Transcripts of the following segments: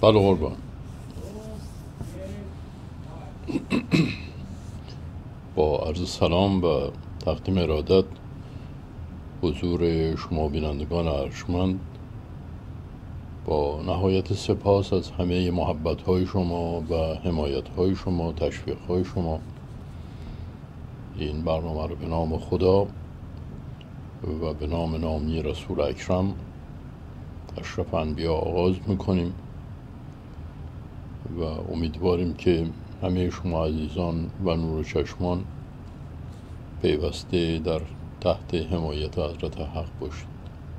بله قربان. با عرض سلام و تقدیم ارادت حضور شما بینندگان ارجمند، با نهایت سپاس از همه محبت های شما و حمایت های شما، تشویق های شما، این برنامه رو به نام خدا و به نام نامی رسول اکرم اشرف انبیا آغاز میکنیم و امیدواریم که همه شما عزیزان و نور چشمان پیوسته در تحت حمایت حضرت حق باشید.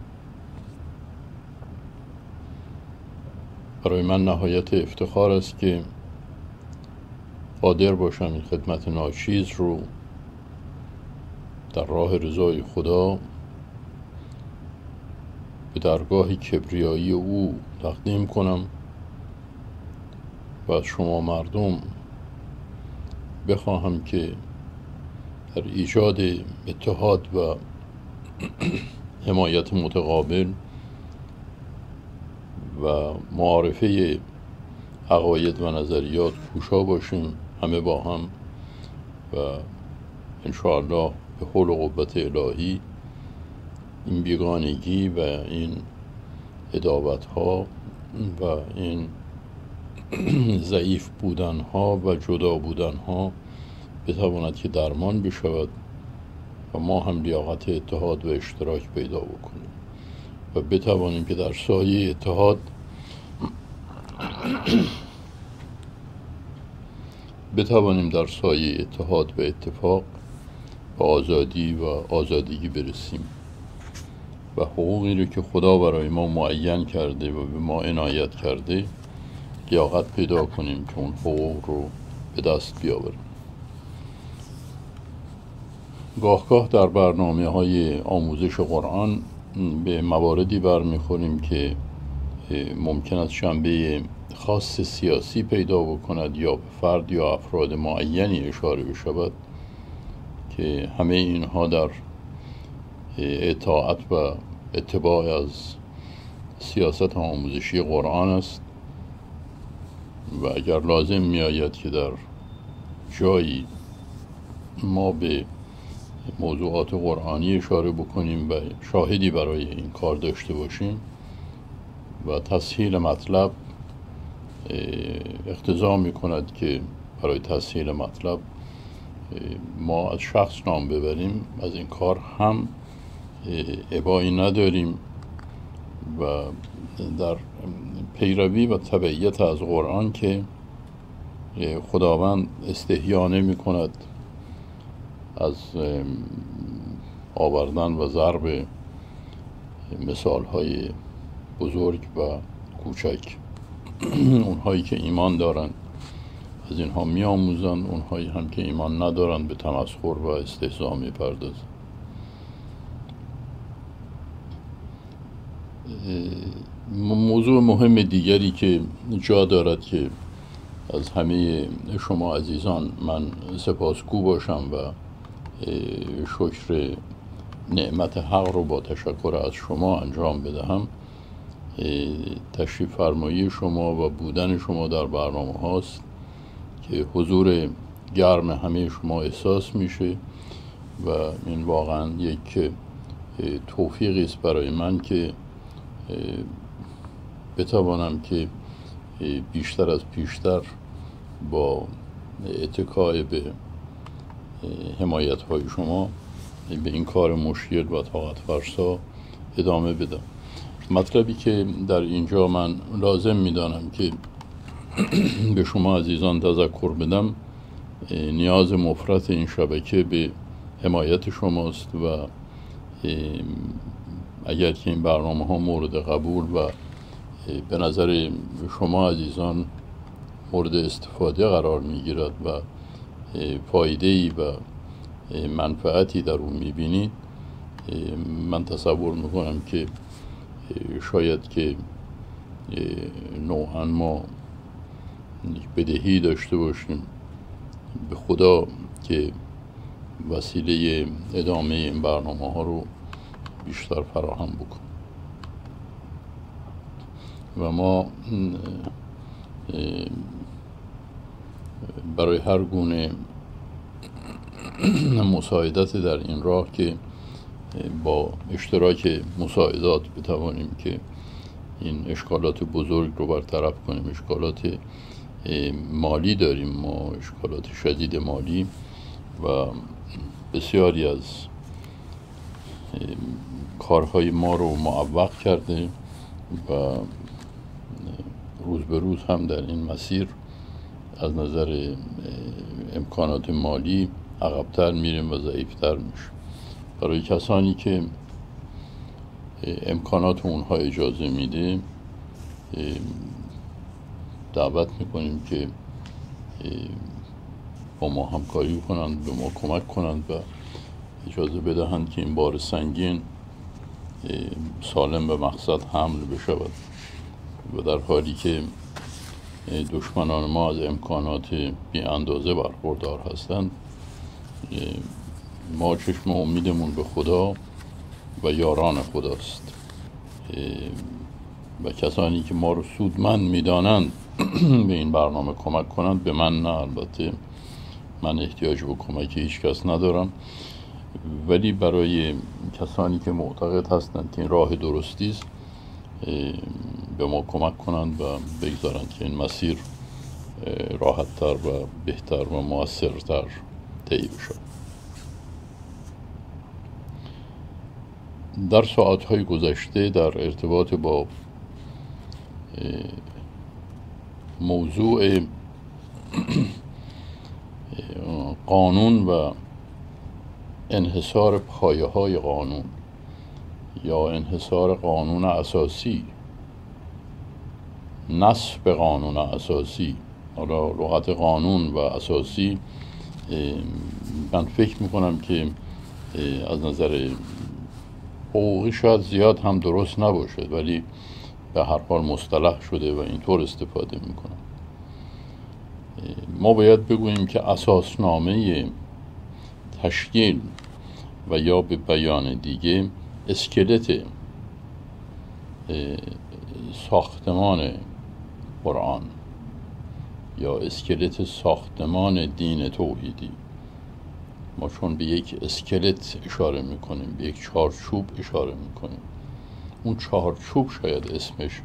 برای من نهایت افتخار است که قادر باشم این خدمت ناچیز رو در راه رضای خدا به درگاه کبریایی او تقدیم کنم و از شما مردم بخواهم که در ایجاد اتحاد و حمایت متقابل و معارفه عقاید و نظریات کوشا باشیم، همه با هم، و انشاءالله به حول و قوت الهی این بیگانگی و این عداوت ها و این ضعیف بودن ها و جدا بودن ها بتواند که درمان بشود و ما هم لیاقت اتحاد و اشتراک پیدا بکنیم و بتوانیم که در سایه اتحاد و اتفاق به آزادی و آزادگی برسیم و حقوقی رو که خدا برای ما معین کرده و به ما عنایت کرده لیاقت پیدا کنیم که اون حقوق رو به دست بیاوریم. گاه در برنامه های آموزش قرآن به مواردی برمیخوریم که ممکن است جنبه خاص سیاسی پیدا بکند یا به فرد یا افراد معینی اشاره بشود که همه اینها در اطاعت و اتباع از سیاست آموزشی قرآن است و اگر لازم می آید که در جایی ما به موضوعات قرآنی اشاره بکنیم و شاهدی برای این کار داشته باشیم و تسهیل مطلب اقتضا می کند که برای تسهیل مطلب ما از شخص نام ببریم، از این کار هم ابایی نداریم و در پیروی و تبعیت از قرآن که خداوند استحیا نمی کند از آوردن و ضرب مثال های بزرگ و کوچک. اونهایی که ایمان دارند از اینها می آموزند، اونهایی هم که ایمان ندارند به تمسخر و استهزا می پردازند. موضوع مهم دیگری که جا دارد که از همه شما عزیزان من سپاسگو باشم و شکر نعمت حق رو با تشکر از شما انجام بدهم، تشریف فرمایی شما و بودن شما در برنامه هاست که حضور گرم همه شما احساس میشه و این واقعا یک توفیقی است برای من که بتوانم که بیشتر از پیشتر با اتکای به حمایت های شما به این کار مشکل و طاقت فرسا ادامه بدم. مطلبی که در اینجا من لازم میدانم که به شما عزیزان تذکر بدم، نیاز مفرط این شبکه به حمایت شماست و اگر که این برنامه ها مورد قبول و به نظر شما عزیزان مورد استفاده قرار میگیرد و فایده‌ای و منفعتی در اون میبینید، من تصور میکنم که شاید که نوعا ما بدهی داشته باشیم به خدا که وسیله ادامه این برنامه ها رو بیشتر فراهم بکنیم و ما برای هر گونه مساعدت در این راه که با اشتراک مساعدات بتوانیم که این اشکالات بزرگ رو برطرف کنیم. اشکالات مالی داریم ما، اشکالات شدید مالی و بسیاری از کارهای ما رو معوق کرده و روز به روز هم در این مسیر از نظر امکانات مالی عقب‌تر میریم و ضعیف‌تر میشیم. برای کسانی که امکانات اونها اجازه میده دعوت میکنیم که با ما همکاری کنند، به ما کمک کنند و اجازه بدهند که این بار سنگین سالم به مقصد حمل بشود و در حالی که دشمنان ما از امکانات بی اندازه برخوردار هستند، ما چشم امیدمون به خدا و یاران خداست و کسانی که ما رو سودمند میدانند به این برنامه کمک کنند. به من نه، البته من احتیاج به کمک هیچ کس ندارم، ولی برای کسانی که معتقد هستند که این راه درستی است به ما کمک کنند و بگذارند که این مسیر راحت‌تر و بهتر و مؤثرتر طی بشود. در ساعت‌های گذشته در ارتباط با موضوع قانون و انحصار پایه‌های قانون یا انحصار قانون اساسی، نصب قانون اساسی، حالا لغت قانون و اساسی من فکر میکنم که از نظر حقوقی شاید زیاد هم درست نباشد، ولی به هر حال مصطلح شده و اینطور استفاده میکنم. ما باید بگوییم که اساسنامه تشکیل و یا به بیان دیگه اسکلت ساختمان قرآن یا اسکلت ساختمان دین توحیدی، ما چون به یک اسکلت اشاره میکنیم، به یک چارچوب اشاره میکنیم، اون چارچوب شاید اسمش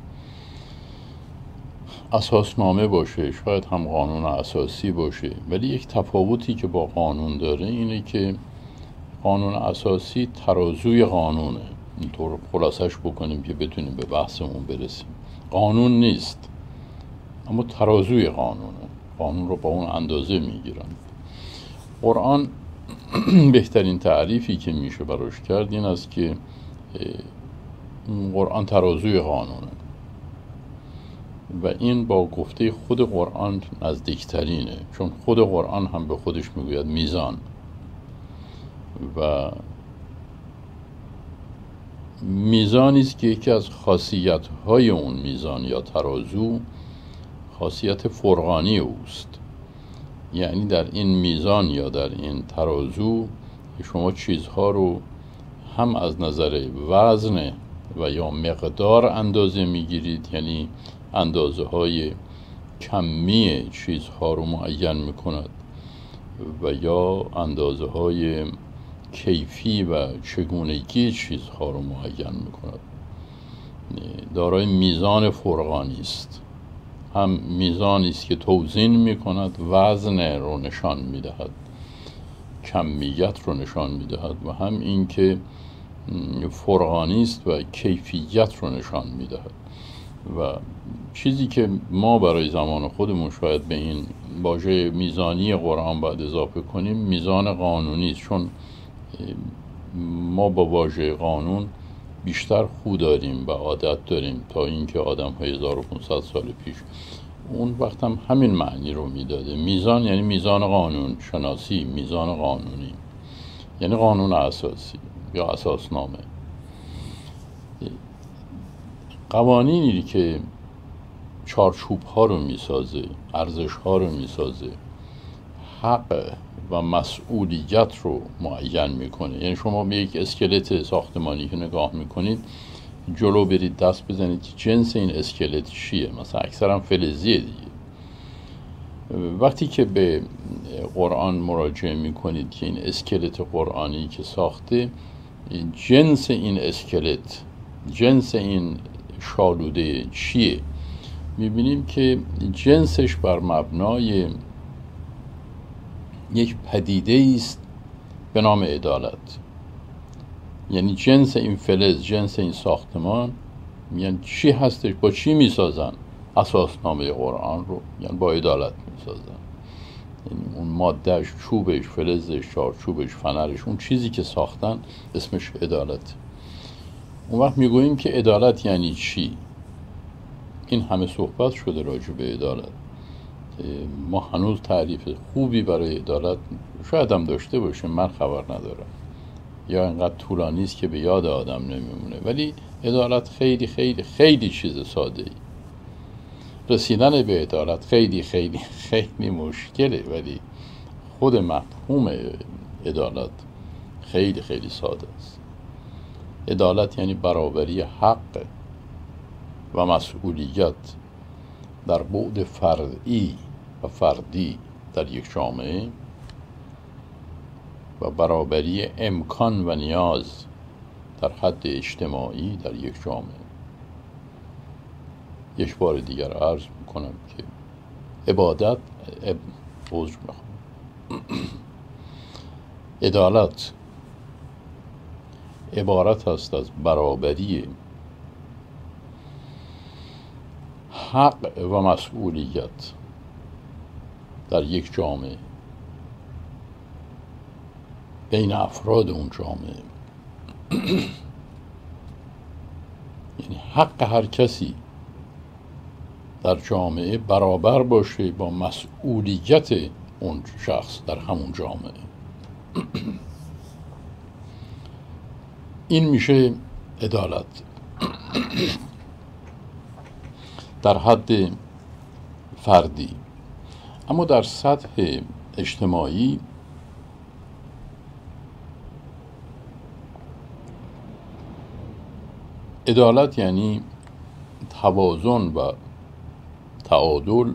اساسنامه باشه، شاید هم قانون اساسی باشه، ولی یک تفاوتی که با قانون داره اینه که قانون اساسی ترازوی قانونه. اینطور خلاصش بکنیم که بتونیم به بحثمون برسیم. قانون نیست، اما ترازوی قانونه. قانون رو با اون اندازه میگیرن. قرآن بهترین تعریفی که میشه براش کرد این است که قرآن ترازوی قانونه و این با گفته خود قرآن نزدیکترینه، چون خود قرآن هم به خودش میگوید میزان و میزانی است که یکی از خاصیت‌های اون میزان یا ترازو خاصیت فرقانی اوست. یعنی در این میزان یا در این ترازو شما چیزها رو هم از نظر وزن و یا مقدار اندازه میگیرید، یعنی اندازه های کمی چیزها رو معین میکند و یا اندازه های کیفی و چگونگی چیزها رو معین میکند. دارای میزان فرقانی است. هم میزانی است که توزین میکند، وزن رو نشان میدهد، کمیت رو نشان میدهد و هم این که فرقانی است و کیفیت رو نشان میدهد. و چیزی که ما برای زمان خودمون شاید به این واژه میزانی قرآن باید اضافه کنیم میزان قانونی است، چون ما با واژه قانون بیشتر خو داریم و عادت داریم تا اینکه آدم‌های 1500 سال پیش اون وقت هم همین معنی رو میداده. میزان یعنی میزان قانون شناسی، میزان قانونی یعنی قانون اساسی یا اساسنامه. قوانینی که چارچوب ها رو میسازه، ارزش ها رو میسازه، حق و مسئولیت رو معین میکنه. یعنی شما به یک اسکلت ساختمانی که نگاه میکنید جلو برید دست بزنید که جنس این اسکلت چیه، مثلا اکثرا فلزیه دیگه، وقتی که به قرآن مراجعه میکنید که این اسکلت قرآنی که ساخته، جنس این اسکلت، جنس این شالوده چیه؟ میبینیم که جنسش بر مبنای یک پدیده است به نام عدالت. یعنی جنس این فلز، جنس این ساختمان، یعنی چی هستش، با چی میسازن؟ اساسنامه قرآن رو یعنی با عدالت میسازن. یعنی اون مادهش، چوبش، فلزش، چارچوبش، فنرش، اون چیزی که ساختن اسمش عدالت. اون وقت میگوییم که عدالت یعنی چی؟ این همه صحبت شده راجع به عدالت. ما هنوز تعریف خوبی برای عدالت شاید هم داشته باشیم، من خبر ندارم، یا اینقدر طولانی است که به یاد آدم نمیمونه. ولی عدالت خیلی خیلی خیلی چیز ساده ای. رسیدن به عدالت خیلی خیلی خیلی مشکله، ولی خود مفهوم عدالت خیلی خیلی ساده است. عدالت یعنی برابری حق و مسئولیت در بعد فرعی و فردی در یک جامعه و برابری امکان و نیاز در حد اجتماعی در یک جامعه. یک بار دیگر عرض میکنم که عبادت عدالت عبارت است از برابری حق و مسئولیت در یک جامعه بین افراد اون جامعه. یعنی حق هر کسی در جامعه برابر باشه با مسئولیت اون شخص در همون جامعه. این میشه عدالت در حد فردی. اما در سطح اجتماعی عدالت یعنی توازن و تعادل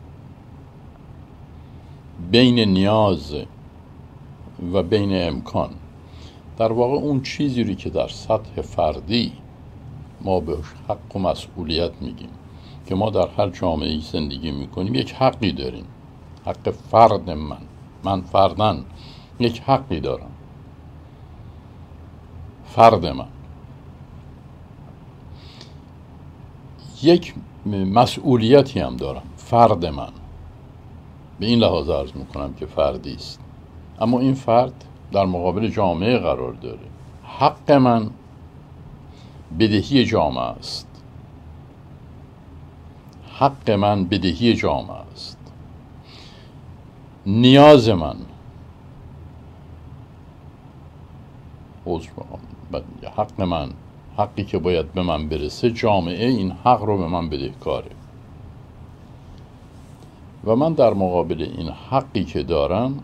بین نیاز و بین امکان. در واقع اون چیزی رو که در سطح فردی ما بهش حق و مسئولیت میگیم، که ما در هر جامعه‌ای زندگی میکنیم یک حقی داریم. حق فرد من فردن یک حقی دارم. فرد من یک مسئولیتی هم دارم. فرد من به این لحاظ عرض میکنم که فردی است، اما این فرد در مقابل جامعه قرار داره. حق من بدهی جامعه است. حق من بدهی جامعه است. نیاز من حق من، حقی که باید به من برسه، جامعه این حق رو به من بدهکاره و من در مقابل این حقی که دارم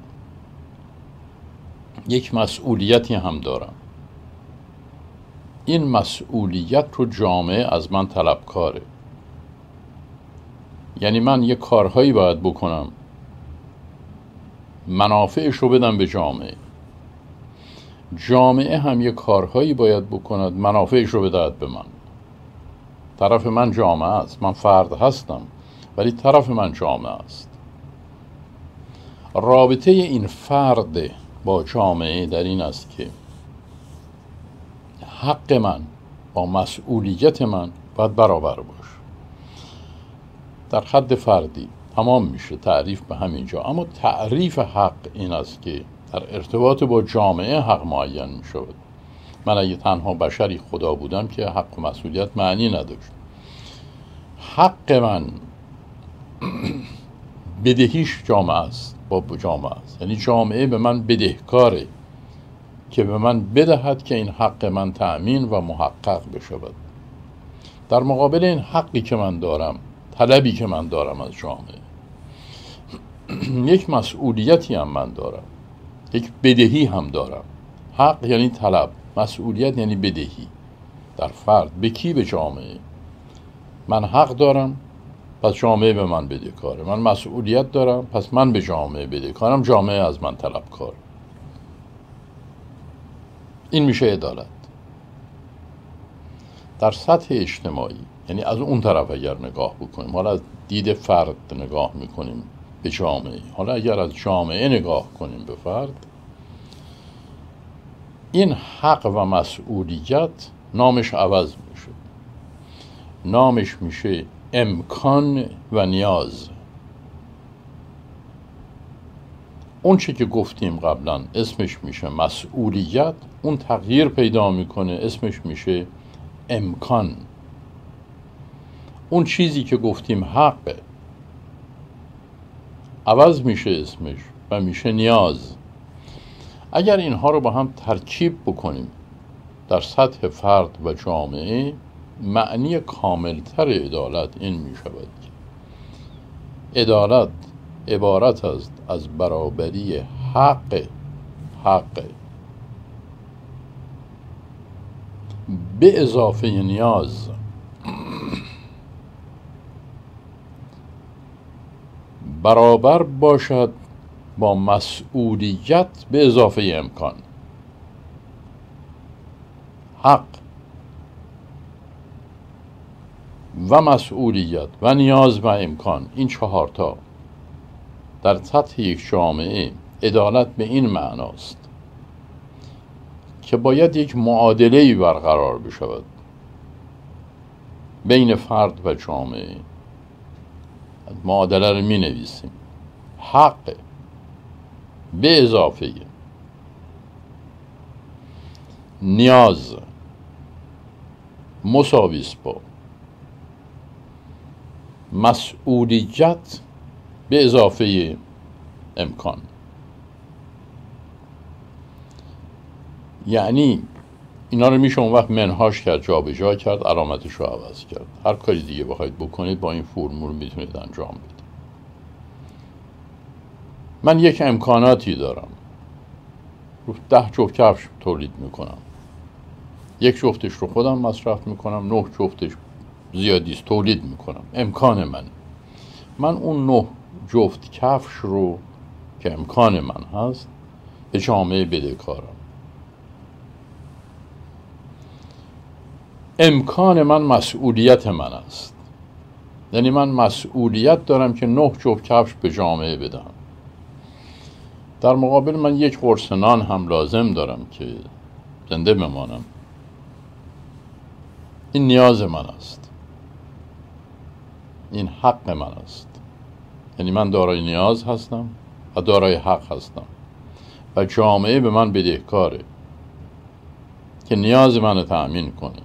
یک مسئولیتی هم دارم. این مسئولیت رو جامعه از من طلبکاره. یعنی من یک کارهایی باید بکنم منافعش رو بدم به جامعه. جامعه هم یک کارهایی باید بکند منافعش رو بدهد به من. طرف من جامعه است. من فرد هستم ولی طرف من جامعه است. رابطه این فرد با جامعه در این است که حق من با مسئولیت من باید برابر باشه. در حد فردی تمام میشه تعریف به همین جا. اما تعریف حق این است که در ارتباط با جامعه حق معین می شود. من اگه تنها بشری خدا بودم که حق و مسئولیت معنی نداشت. حق من بدهیش جامعه است، با جامعه است. یعنی جامعه به من بدهکاره که به من بدهد که این حق من تأمین و محقق بشود. در مقابل این حقی که من دارم، طلبی که من دارم از جامعه، یک مسئولیتی هم من دارم، یک بدهی هم دارم. حق یعنی طلب، مسئولیت یعنی بدهی. در فرد به کی؟ به جامعه. من حق دارم پس جامعه به من بدهکاره. من مسئولیت دارم، پس من به جامعه بدهکارم، جامعه از من طلبکار. این میشه عدالت. در سطح اجتماعی، یعنی از اون طرف اگر نگاه بکنیم، حالا از دید فرد نگاه میکنیم به جامعه، حالا اگر از جامعه نگاه کنیم به فرد، این حق و مسئولیت نامش عوض میشه. نامش میشه امکان و نیاز. اون چی که گفتیم قبلا اسمش میشه مسئولیت، اون تغییر پیدا میکنه، اسمش میشه امکان. اون چیزی که گفتیم حق عوض میشه اسمش و میشه نیاز. اگر اینها رو با هم ترکیب بکنیم در سطح فرد و جامعه، معنی کاملتر عدالت این میشود که عدالت عبارت است از برابری حق به اضافه نیاز. برابر باشد با مسئولیت به اضافه امکان. حق و مسئولیت و نیاز و امکان، این چهارتا در سطح یک جامعه عدالت به این معناست که باید یک معادله‌ای برقرار بشود بین فرد و جامعه. معادله رو می نویسیم: حق به اضافه نیاز مساوی است با مسئولیت به اضافه امکان. یعنی اینا رو میشه اون وقت منهاش کرد، جابجا کرد، علامتش رو عوض کرد. هر کاری دیگه بخواید بکنید با این فرمول میتونید انجام بدید. من یک امکاناتی دارم، 10 جفت کفش تولید میکنم، 1 جفتش رو خودم مصرف میکنم، 9 جفتش زیادیست تولید میکنم. امکان من اون 9 جفت کفش رو که امکان من هست به جامعه بدهکارم. امکان من مسئولیت من است، یعنی من مسئولیت دارم که 9 جفت کفش به جامعه بدم. در مقابل من 1 قرص نان هم لازم دارم که زنده بمانم. این نیاز من است، این حق من است. یعنی من دارای نیاز هستم و دارای حق هستم و جامعه به من بدهکاره که نیاز من تأمین کنه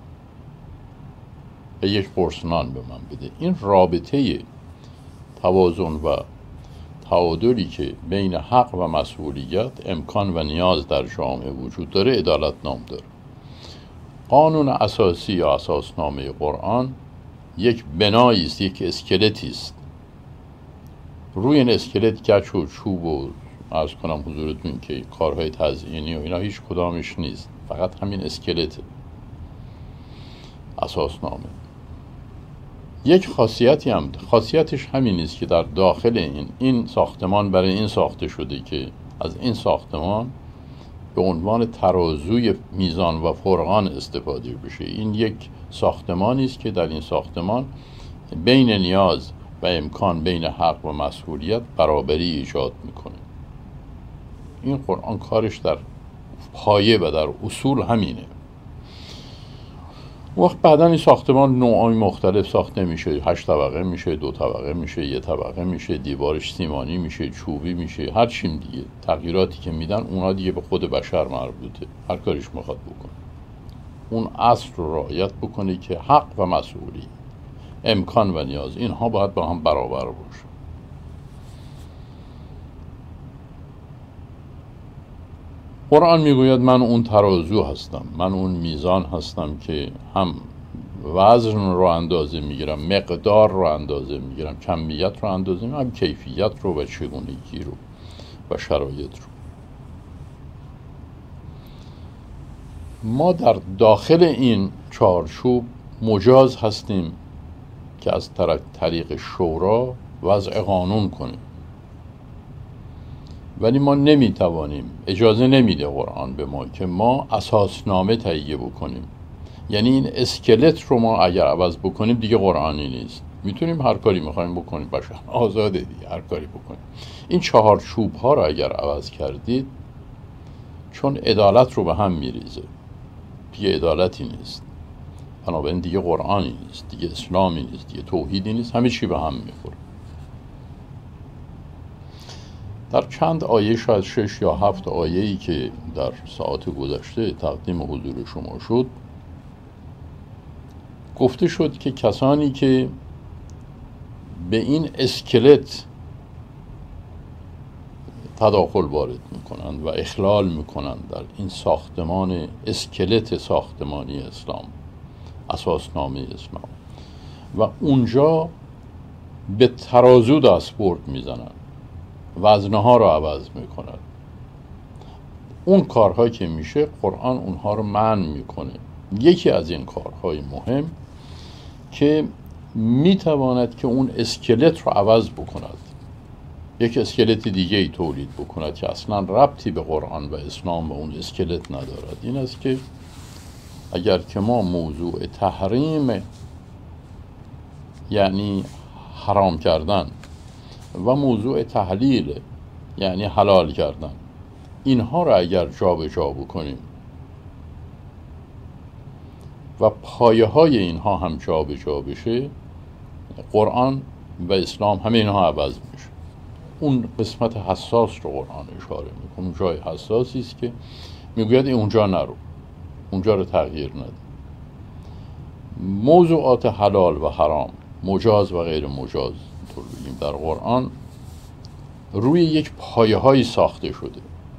و 1 قرص نان به من بده. این رابطه توازن و تعادلی که بین حق و مسئولیت، امکان و نیاز در جامعه وجود داره عدالت نام داره. قانون اساسی یا اساسنامه قرآن یک بنایی است، یک اسکلتی است. روی این اسکلت گچ و چوب و عرض کنم حضورتون که کارهای تزیینی و اینا هیچ کدامش نیست، فقط همین اسکلت اساسنامه. یک خاصیتش همین است که در داخل این ساختمان برای این ساخته شده که از این ساختمان به عنوان ترازوی میزان و فرقان استفاده بشه. این یک ساختمانی است که در این ساختمان بین نیاز و امکان، بین حق و مسئولیت برابری ایجاد میکنه. این قرآن کارش در پایه و در اصول همینه. وقت بعدا این ساختمان نوعای مختلف ساخته میشه، 8 طبقه میشه، 2 طبقه میشه، 1 طبقه میشه، دیوارش سیمانی میشه، چوبی میشه، هر چیم دیگه. تغییراتی که میدن اونها دیگه به خود بشر مربوطه، هر کاریش میخواد بکنه. اون اصل رو رعایت بکنه که حق و مسئولیت، امکان و نیاز، اینها باید با هم برابر باشه. قرآن میگوید من اون ترازو هستم، من اون میزان هستم که هم وزن رو اندازه میگیرم، مقدار رو اندازه میگیرم، کمیت رو اندازه میگیرم، کیفیت رو و چگونگی رو و شرایط رو. ما در داخل این چارچوب مجاز هستیم که از طریق شورا وضع قانون کنیم، ولی ما نمیتوانیم، اجازه نمیده قرآن به ما که ما اساسنامه تهیه بکنیم. یعنی این اسکلت رو ما اگر عوض بکنیم دیگه قرآنی نیست. میتونیم هر کاری میخوایم بکنیم، بشر آزاده دیگه، هر کاری بکنیم. این چهارچوب ها رو اگر عوض کردید، چون عدالت رو به هم میریزه، دیگه عدالتی نیست، بنابراین دیگه قرآنی نیست، دیگه اسلامی نیست، دیگه توحیدی نیست، همه چی به هم میخوره. در چند آیه، شاید 6 یا 7 آیه‌ای که در ساعات گذشته تقدیم حضور شما شد، گفته شد که کسانی که به این اسکلت تداخل وارد میکنند و اخلال میکنند در این ساختمان، اسکلت ساختمانی اسلام، اساسنامه اسلام، و اونجا به ترازو دستبرد میزنند، وزنه ها رو عوض میکنند، اون کارهایی که میشه قرآن اونها رو منع میکنه. یکی از این کارهای مهم که میتواند که اون اسکلت رو عوض بکند، یک اسکلت دیگه ای تولید بکند که اصلا ربطی به قرآن و اسلام و اون اسکلت ندارد. این است که اگر که ما موضوع تحریم، یعنی حرام کردن، و موضوع تحلیل، یعنی حلال کردن، اینها رو اگر جا به جا بکنیم و پایه های اینها هم جا به جا بشه، قرآن و اسلام همه اینها عوض میشه. اون قسمت حساس رو قرآن اشاره میکنه، جای حساسی است که میگوید اونجا نرو، اونجا رو تغییر نده. موضوعات حلال و حرام، مجاز و غیر مجاز، طور بگیم در قرآن روی یک پایه هایی ساخته شده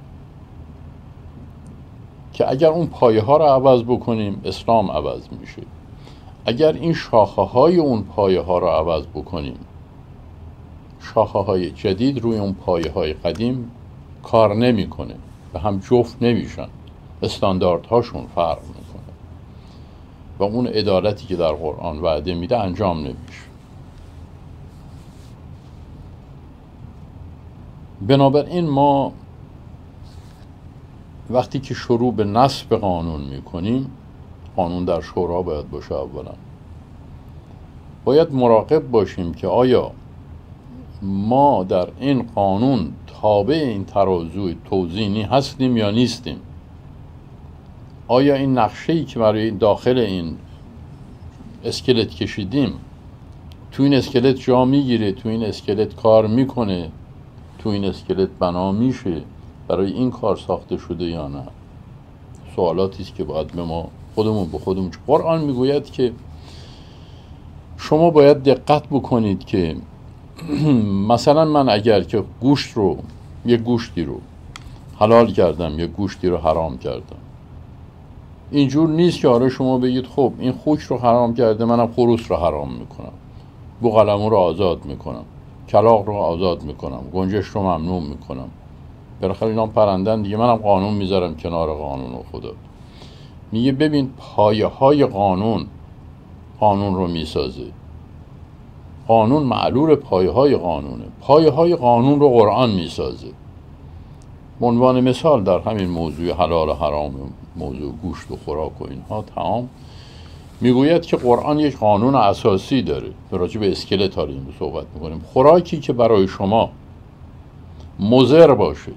که اگر اون پایه ها رو عوض بکنیم اسلام عوض میشه. اگر این شاخه های اون پایه ها رو عوض بکنیم، شاخه های جدید روی اون پایه های قدیم کار نمیکنه، به هم جفت نمیشن، استانداردهاشون فرق میکنه و اون عدالتی که در قرآن وعده میده انجام نمیشه. بنابراین ما وقتی که شروع به نصب قانون میکنیم، قانون در شورا باید باشه، اولا باید مراقب باشیم که آیا ما در این قانون تابع این ترازوی توزینی هستیم یا نیستیم. آیا این نقشه‌ای که برای داخل این اسکلت کشیدیم تو این اسکلت جا میگیره، تو این اسکلت کار میکنه، تو این اسکلت بنا میشه، برای این کار ساخته شده یا نه. سوالاتی است که باید به ما خودمون به خودمون. قرآن میگوید که شما باید دقت بکنید که مثلا من اگر که گوشت رو، یک گوشتی رو حلال کردم، یک گوشتی رو حرام کردم، اینجور نیست که آره شما بگید خب این خوک رو حرام کرده، منم خروس رو حرام میکنم، بوقلمون رو آزاد میکنم، کلاغ رو آزاد میکنم، گنجش رو ممنوع میکنم. بالاخره اینا پرندن دیگه، منم قانون میذارم کنار قانون و خدا. میگه ببین پایه های قانون رو میسازه. قانون معلول پایه های قانونه. پایه های قانون رو قرآن میسازه. به عنوان مثال در همین موضوع حلال و حرام، موضوع گوشت و خوراک و اینها، طعام، میگوید که قرآن یک قانون اساسی داره. راجع به اسکلت داریم صحبت میکنیم. خوراکی که برای شما مضر باشه،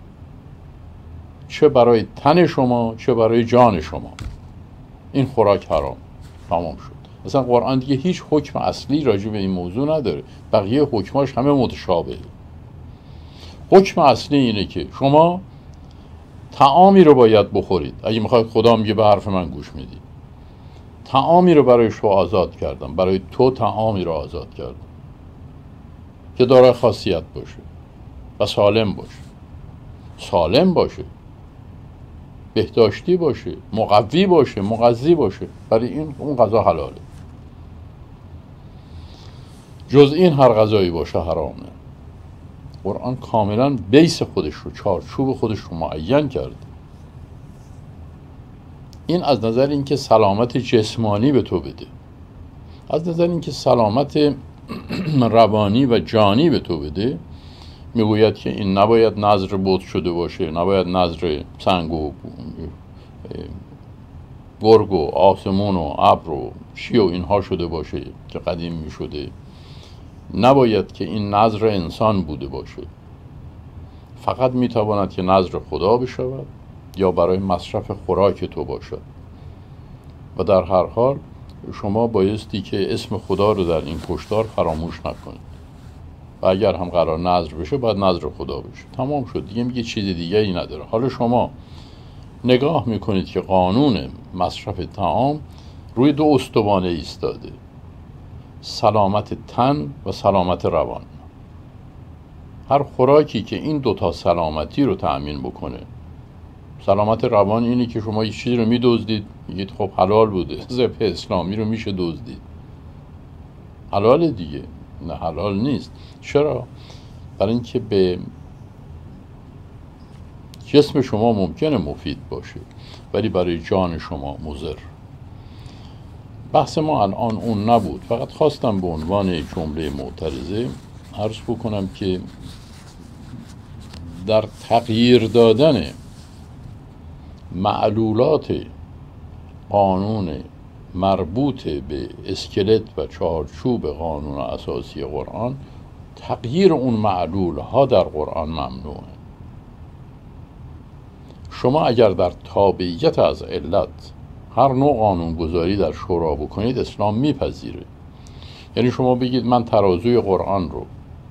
چه برای تن شما چه برای جان شما، این خوراک حرام. تمام شد. اصلا قرآن دیگه هیچ حکم اصلی راجع به این موضوع نداره. بقیه حکماش همه متشابهه. حکم اصلی اینه که شما طعامی رو باید بخورید. اگه میخواید، خدا میگه به حرف من گوش میدید، طعامی رو برای شما آزاد کردم، برای تو طعامی رو آزاد کردم که دارای خاصیت باشه و سالم باشه، بهداشتی باشه، مقوی باشه، مغذی باشه. برای این اون غذا حلاله. جز این هر غذایی باشه حرامه. قرآن کاملا بیس خودش رو، چارچوب خودش رو معین کرده. این از نظر اینکه سلامت جسمانی به تو بده. از نظر اینکه سلامت روانی و جانی به تو بده، میگوید که این نباید نظر بت شده باشه، نباید نظر سنگ و گرگ و آسمون و ابر و چی و اینها شده باشه که قدیم می شده. نباید که این نظر انسان بوده باشه. فقط می تواند که نظر خدا بشود یا برای مصرف خوراک تو باشد. و در هر حال شما بایستی که اسم خدا رو در این کشتار فراموش نکنید. و اگر هم قرار نظر بشه باید نظر خدا بشه. تمام شد دیگه، میگه چیز دیگه ای نداره. حالا شما نگاه میکنید که قانون مصرف طعام روی دو استوانه ایستاده: سلامت تن و سلامت روان. هر خوراکی که این دوتا سلامتی رو تأمین بکنه، سلامت روان اینی که شما یه چیزی رو میدزدید، میگید خب حلال بوده، ذبح اسلامی رو میشه دزدید، حلال دیگه. نه حلال نیست. چرا؟ برای اینکه به جسم شما ممکنه مفید باشه ولی برای جان شما مضر. بحث ما الان اون نبود، فقط خواستم به عنوان جمله معترضه عرض بکنم که در تغییر دادن معلولات قانون مربوط به اسکلت و چارچوب قانون اساسی قرآن، تغییر اون معلول ها در قرآن ممنوعه. شما اگر در تابعیت از علت هر نوع قانونگذاری در شورا بکنید، اسلام میپذیره. یعنی شما بگید من ترازوی قرآن رو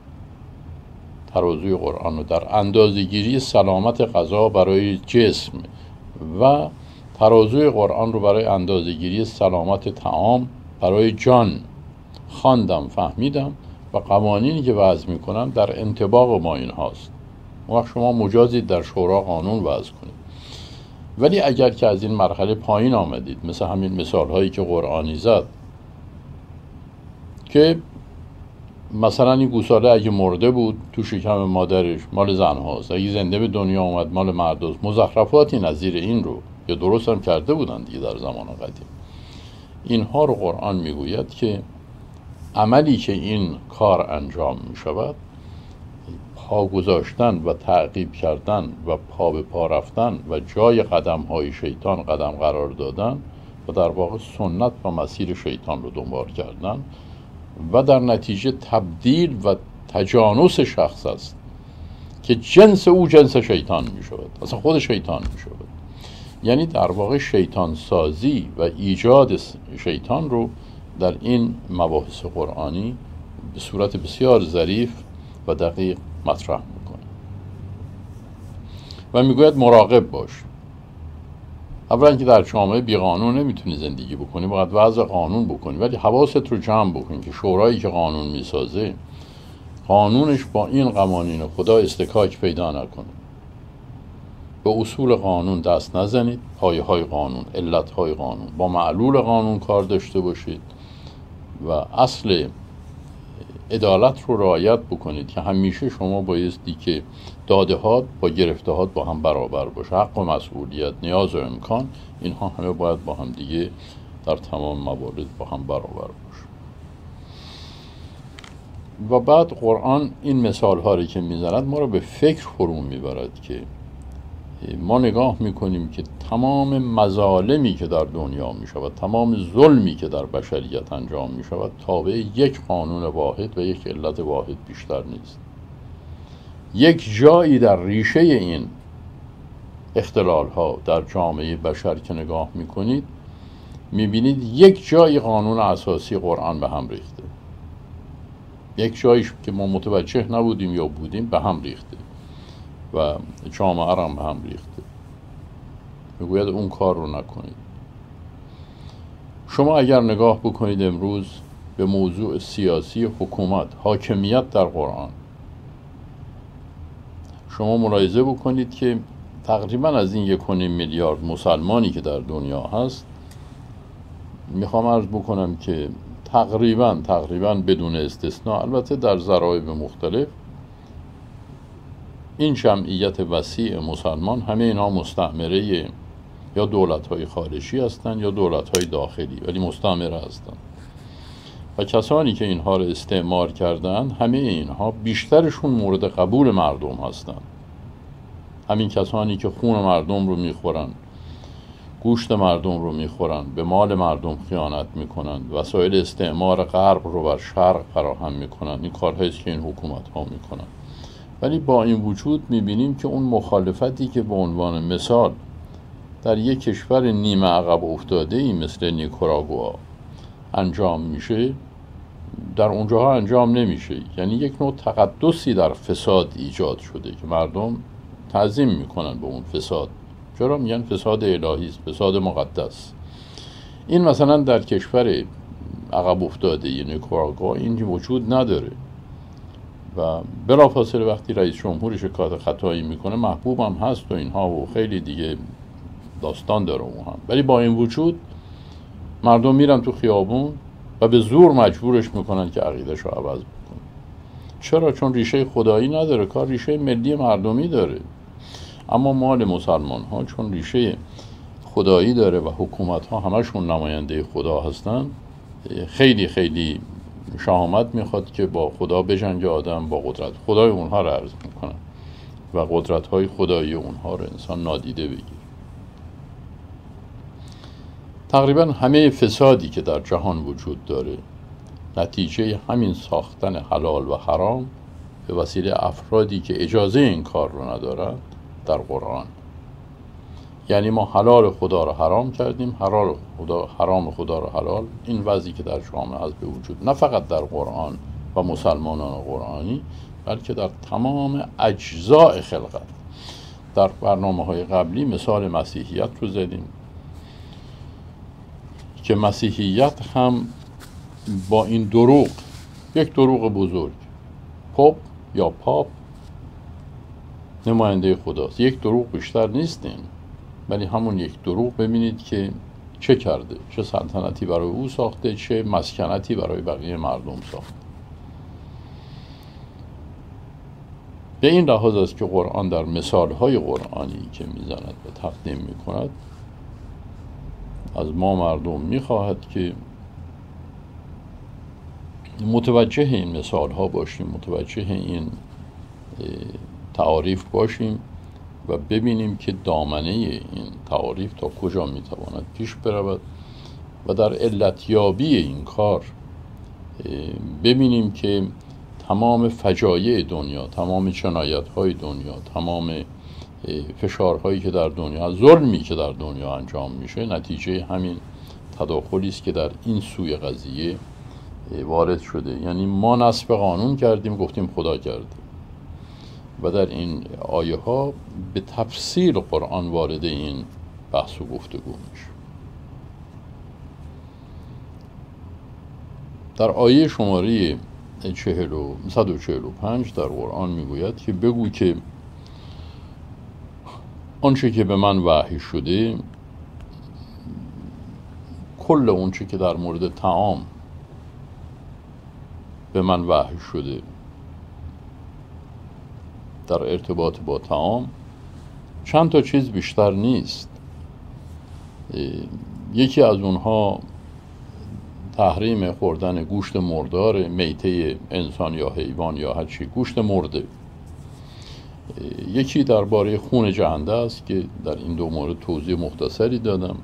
در اندازه‌گیری سلامت غذا برای جسم و ترازوی قرآن رو برای اندازه‌گیری سلامت طعام برای جان خواندم، فهمیدم و قوانینی که وضع میکنم در انطباق ما این هاست. اون وقت شما مجازید در شورا قانون وضع کنید. ولی اگر که از این مرحله پایین آمدید، مثل همین مثال هایی که قرآنی زد که مثلا این گوساله اگه مرده بود تو شکم مادرش مال زن هاست، اگه زنده به دنیا اومد مال مرد هاست، مزخرفاتی نظیر این رو یا درست هم کرده بودن دیگه در زمان قدیم. اینها رو قرآن میگوید که عملی که این کار انجام می شود، پا گذاشتن و تعقیب کردن و پا به پا رفتن و جای قدم های شیطان قدم قرار دادن و در واقع سنت و مسیر شیطان رو دنبال کردن و در نتیجه تبدیل و تجانس شخص است که جنس او جنس شیطان می شود، اصلا خود شیطان می شود. یعنی در واقع شیطان سازی و ایجاد شیطان رو در این مباحث قرآنی به صورت بسیار ظریف و دقیق مطرح میکنه و میگوید مراقب باش. اولا که در جامعه بی قانون نمیتونی زندگی بکنی، باید وضع قانون بکنی، ولی حواست رو جمع بکنی که شورایی که قانون میسازه قانونش با این قوانین خدا استکاک پیدا نکنه. به اصول قانون دست نزنید، پایه های قانون، علت های قانون، با معلول قانون کار داشته باشید و اصل عدالت رو رعایت بکنید که همیشه شما بایستی که داده‌هات با گرفته‌هات با هم برابر باشه. حق و مسئولیت، نیاز و امکان، اینها همه باید با هم دیگه در تمام موارد با هم برابر باشه. و بعد قرآن این مثال هایی که میزند ما رو به فکر فرو میبرد که ما نگاه میکنیم که تمام مظالمی که در دنیا میشود، تمام ظلمی که در بشریت انجام میشود، تابع یک قانون واحد و یک علت واحد بیشتر نیست. یک جایی در ریشه این اختلال ها در جامعه بشر که نگاه میکنید میبینید یک جایی قانون اساسی قرآن به هم ریخته، یک جایش که ما متوجه نبودیم یا بودیم به هم ریخته و جامعه را هم به هم ریخته. میگوید اون کار رو نکنید. شما اگر نگاه بکنید امروز به موضوع سیاسی، حکومت، حاکمیت در قرآن، شما ملاحظه بکنید که تقریبا از این 1.5 میلیارد مسلمانی که در دنیا هست، میخوام عرض بکنم که تقریبا بدون استثناء، البته در ضرایب مختلف، این جمعیت وسیع مسلمان همه اینها مستعمره یا دولت‌های خارجی هستند یا دولت‌های داخلی، ولی مستعمره هستند. و کسانی که اینها رو استعمار کردن، همه اینها بیشترشون مورد قبول مردم هستند. همین کسانی که خون مردم رو میخورن، گوشت مردم رو میخورن، به مال مردم خیانت میکنن، وسایل استعمار غرب رو بر شرق فراهم میکنن، این کارهاییست که این حکومت ها میکنن. ولی با این وجود میبینیم که اون مخالفتی که به عنوان مثال در یک کشور نیمه عقب افتاده ای مثل نیکاراگوآ انجام میشه، در اونجاها انجام نمیشه. یعنی یک نوع تقدسی در فساد ایجاد شده که مردم تعظیم میکنن به اون فساد. چرا میگن فساد الهی است، فساد مقدس. این مثلا در کشور عقب افتاده نیکاراگوآ این وجود نداره و بلافاصله وقتی رئیس جمهورش کار خطایی میکنه محبوب هم هست و اینها و خیلی دیگه داستان داره اون هم. ولی با این وجود مردم میرن تو خیابون و به زور مجبورش میکنن که عقیدهش رو عوض بکنه. چرا؟ چون ریشه خدایی نداره، کار ریشه ملی مردمی داره. اما مال مسلمان ها چون ریشه خدایی داره و حکومت ها همشون نماینده خدا هستن، خیلی خیلی شهامت میخواد که با خدا بجنگه آدم، با قدرت خدای اونها رو عرض میکنن و قدرت های خدایی اونها رو انسان نادیده بگیر. تقریبا همه فسادی که در جهان وجود داره نتیجه همین ساختن حلال و حرام به وسیله افرادی که اجازه این کار رو ندارند در قرآن. یعنی ما حلال خدا رو حرام کردیم، حرام خدا رو حلال. این وضعی که در جامعه هست به وجود، نه فقط در قرآن و مسلمانان قرآنی، بلکه در تمام اجزاء خلقت. در برنامه‌های قبلی مثال مسیحیت رو زدیم که مسیحیت هم با این دروغ، یک دروغ بزرگ، پاپ یا پاپ نماینده خداست، یک دروغ بیشتر نیست این. ولی همون یک دروغ ببینید که چه کرده، چه سلطنتی برای او ساخته، چه مسکنتی برای بقیه مردم ساخته. به این لحاظ است که قرآن در مثالهای قرآنی که میزند و تقدیم میکند از ما مردم میخواهد که متوجه این مثالها باشیم، متوجه این تعاریف باشیم و ببینیم که دامنه این تعاریف تا کجا میتواند پیش برود و در علتیابی این کار ببینیم که تمام فجایع دنیا، تمام جنایت‌های دنیا، تمام فشارهایی که در دنیا، ظلمی که در دنیا انجام میشه نتیجه همین تداخلی است که در این سوی قضیه وارد شده. یعنی ما نصب قانون کردیم، گفتیم خدا کرده. و در این آیه ها به تفصیل قرآن وارد این بحث و گفتگو میشه. در آیه شماره 145 در قرآن میگوید که بگو که آنچه که به من وحی شده، کل آنچه که در مورد طعام به من وحی شده در ارتباط با طعام چند تا چیز بیشتر نیست. یکی از اونها تحریم خوردن گوشت مردار، میته انسان یا حیوان یا هر چی، گوشت مرده. یکی درباره خون جهنده است که در این دو مورد توضیح مختصری دادم،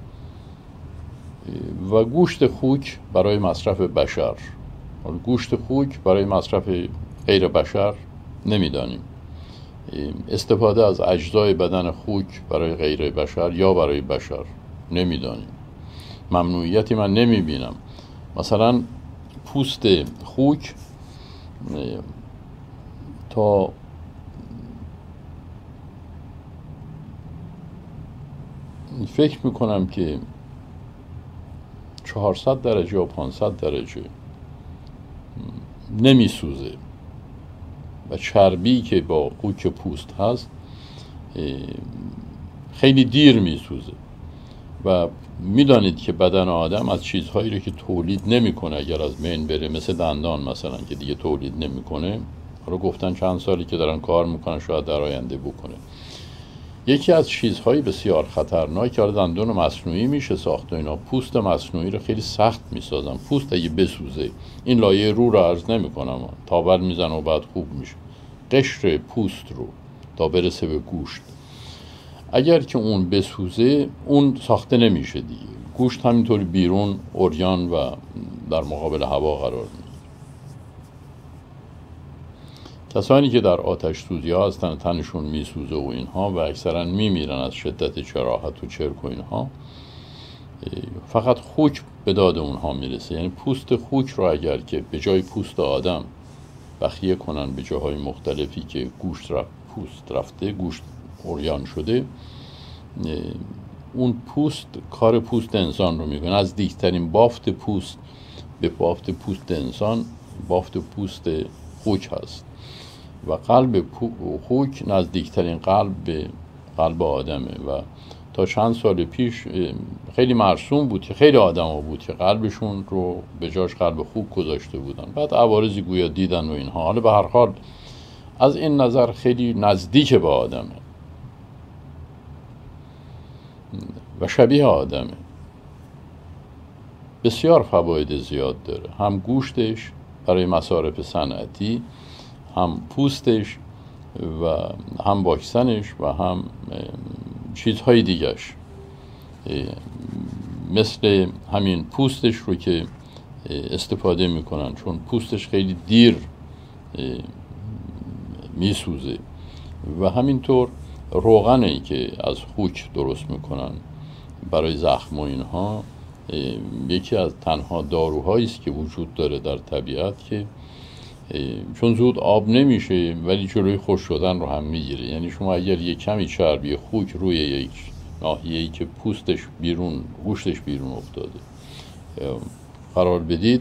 و گوشت خوک برای مصرف بشر. گوشت خوک برای مصرف غیر بشر نمیدانیم. استفاده از اجزای بدن خوک برای غیر بشر یا برای بشر نمیدانیم. ممنوعیتی من نمیبینم. مثلا پوست خوک تا فکر میکنم که 400 درجه و 500 درجه نمیسوزه و چربی که با خوک پوست هست خیلی دیر میسوزه. و میدانید که بدن آدم از چیزهایی رو که تولید نمیکنه اگر از بین بره، مثل دندان مثلا که دیگه تولید نمیکنه، رو گفتن چند سالی که دارن کار میکنن شاید در آینده بکنه. یکی از چیزهای بسیار خطرناک که دندون مصنوعی میشه ساخت و اینا، پوست مصنوعی رو خیلی سخت میسازن. پوست اگه بسوزه، این لایه رو عرض نمیکنم، تاول میزنه و بعد خوب میشه، قشر پوست رو تا برسه به گوشت، اگر که اون بسوزه اون ساخته نمیشه دیگه. گوشت همینطوری بیرون عریان و در مقابل هوا قرار میگیره. کسانی که در آتش سوزی ها هستن، تنشون میسوزه و اینها و اکثرا میمیرن از شدت جراحت و چرک و اینها، فقط خوک به داد اونها میرسه. یعنی پوست خوک رو اگر که به جای پوست آدم بخیه کنن به جاهای مختلفی که پوست رفته، گوشت عریان شده، اون پوست کار پوست انسان رو میکنه. از نزدیکترین بافت پوست به بافت پوست انسان بافت پوست خوک هست و قلب خوک نزدیکترین قلب به قلب آدمه. و تا چند سال پیش خیلی مرسوم بود که خیلی آدم ها بود که قلبشون رو به جاش قلب خوک گذاشته بودن، بعد عوارضی گویا دیدن و اینها. حالا به هر حال از این نظر خیلی نزدیک به آدمه و شبیه آدمه. بسیار فواید زیاد داره، هم گوشتش برای مصارف صنعتی، هم پوستش و هم واکسنش و هم چیزهای دیگرش. مثل همین پوستش رو که استفاده میکنن، چون پوستش خیلی دیر میسوزه، و همینطور روغنی که از خوک درست میکنن برای زخم و اینها، یکی از تنها داروهایی است که وجود داره در طبیعت که چون زود آب نمیشه ولی جلوی خشک شدن رو هم میگیره. یعنی شما اگر یک کمی چربی خوک روی یک ناحیه‌ای که پوستش بیرون، گوشتش بیرون افتاده قرار بدید،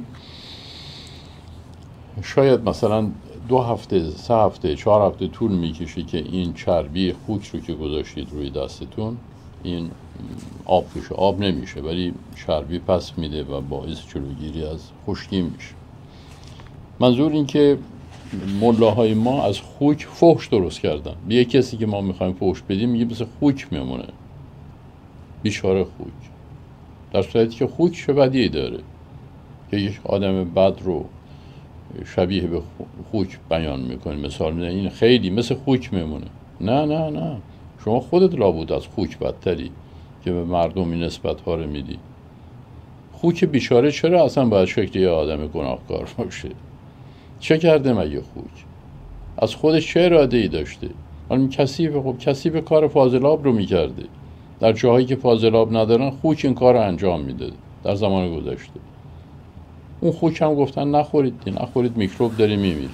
شاید مثلا 2 هفته، 3 هفته، 4 هفته طول میکشه که این چربی خوک رو که گذاشتید روی دستتون این آب بشه. آب نمیشه ولی چربی پس میده و باعث جلوگیری از خشکی میشه. منظور این که ملاهای ما از خوک فحش درست کردن. به یک کسی که ما میخوایم فحش بدیم میگه مثل خوک میمونه، بیچاره خوک، در صورتی که خوک چه بدی داره که یک آدم بد رو شبیه به خوک بیان میکنه، مثال میزنه این خیلی مثل خوک میمونه. نه نه نه، شما خودت لابد از خوک بدتری که به مردم این نسبت ها رو میدی. خوک بیچاره چرا اصلا باید شکل یه آدم گناهکار باشه؟ چه کرده مگه خوک؟ از خودش چه اراده ای داشته؟ من کثیف کار فاضلاب رو میکرده. در جاهایی که فاضلاب ندارن خوک این کار رو انجام میداده در زمان گذشته. اون خوک هم گفتن نخورید میکروب داری میمیری.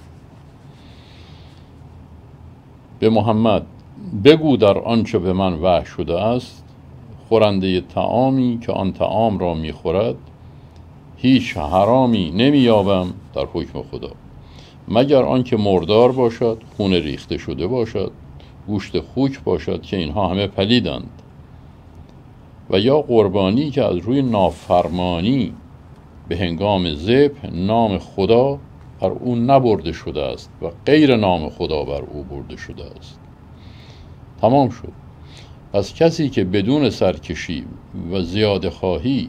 به محمد بگو در آنچه به من وحی شده است، خورنده طعامی که آن طعام را میخورد هیچ حرامی نمییابم در حکم خدا، مگر آنکه مردار باشد، خون ریخته شده باشد، گوشت خوک باشد که اینها همه پلیدند، و یا قربانی که از روی نافرمانی به هنگام ذبح نام خدا بر او نبرده شده است و غیر نام خدا بر او برده شده است. تمام شد. پس کسی که بدون سرکشی و زیاده خواهی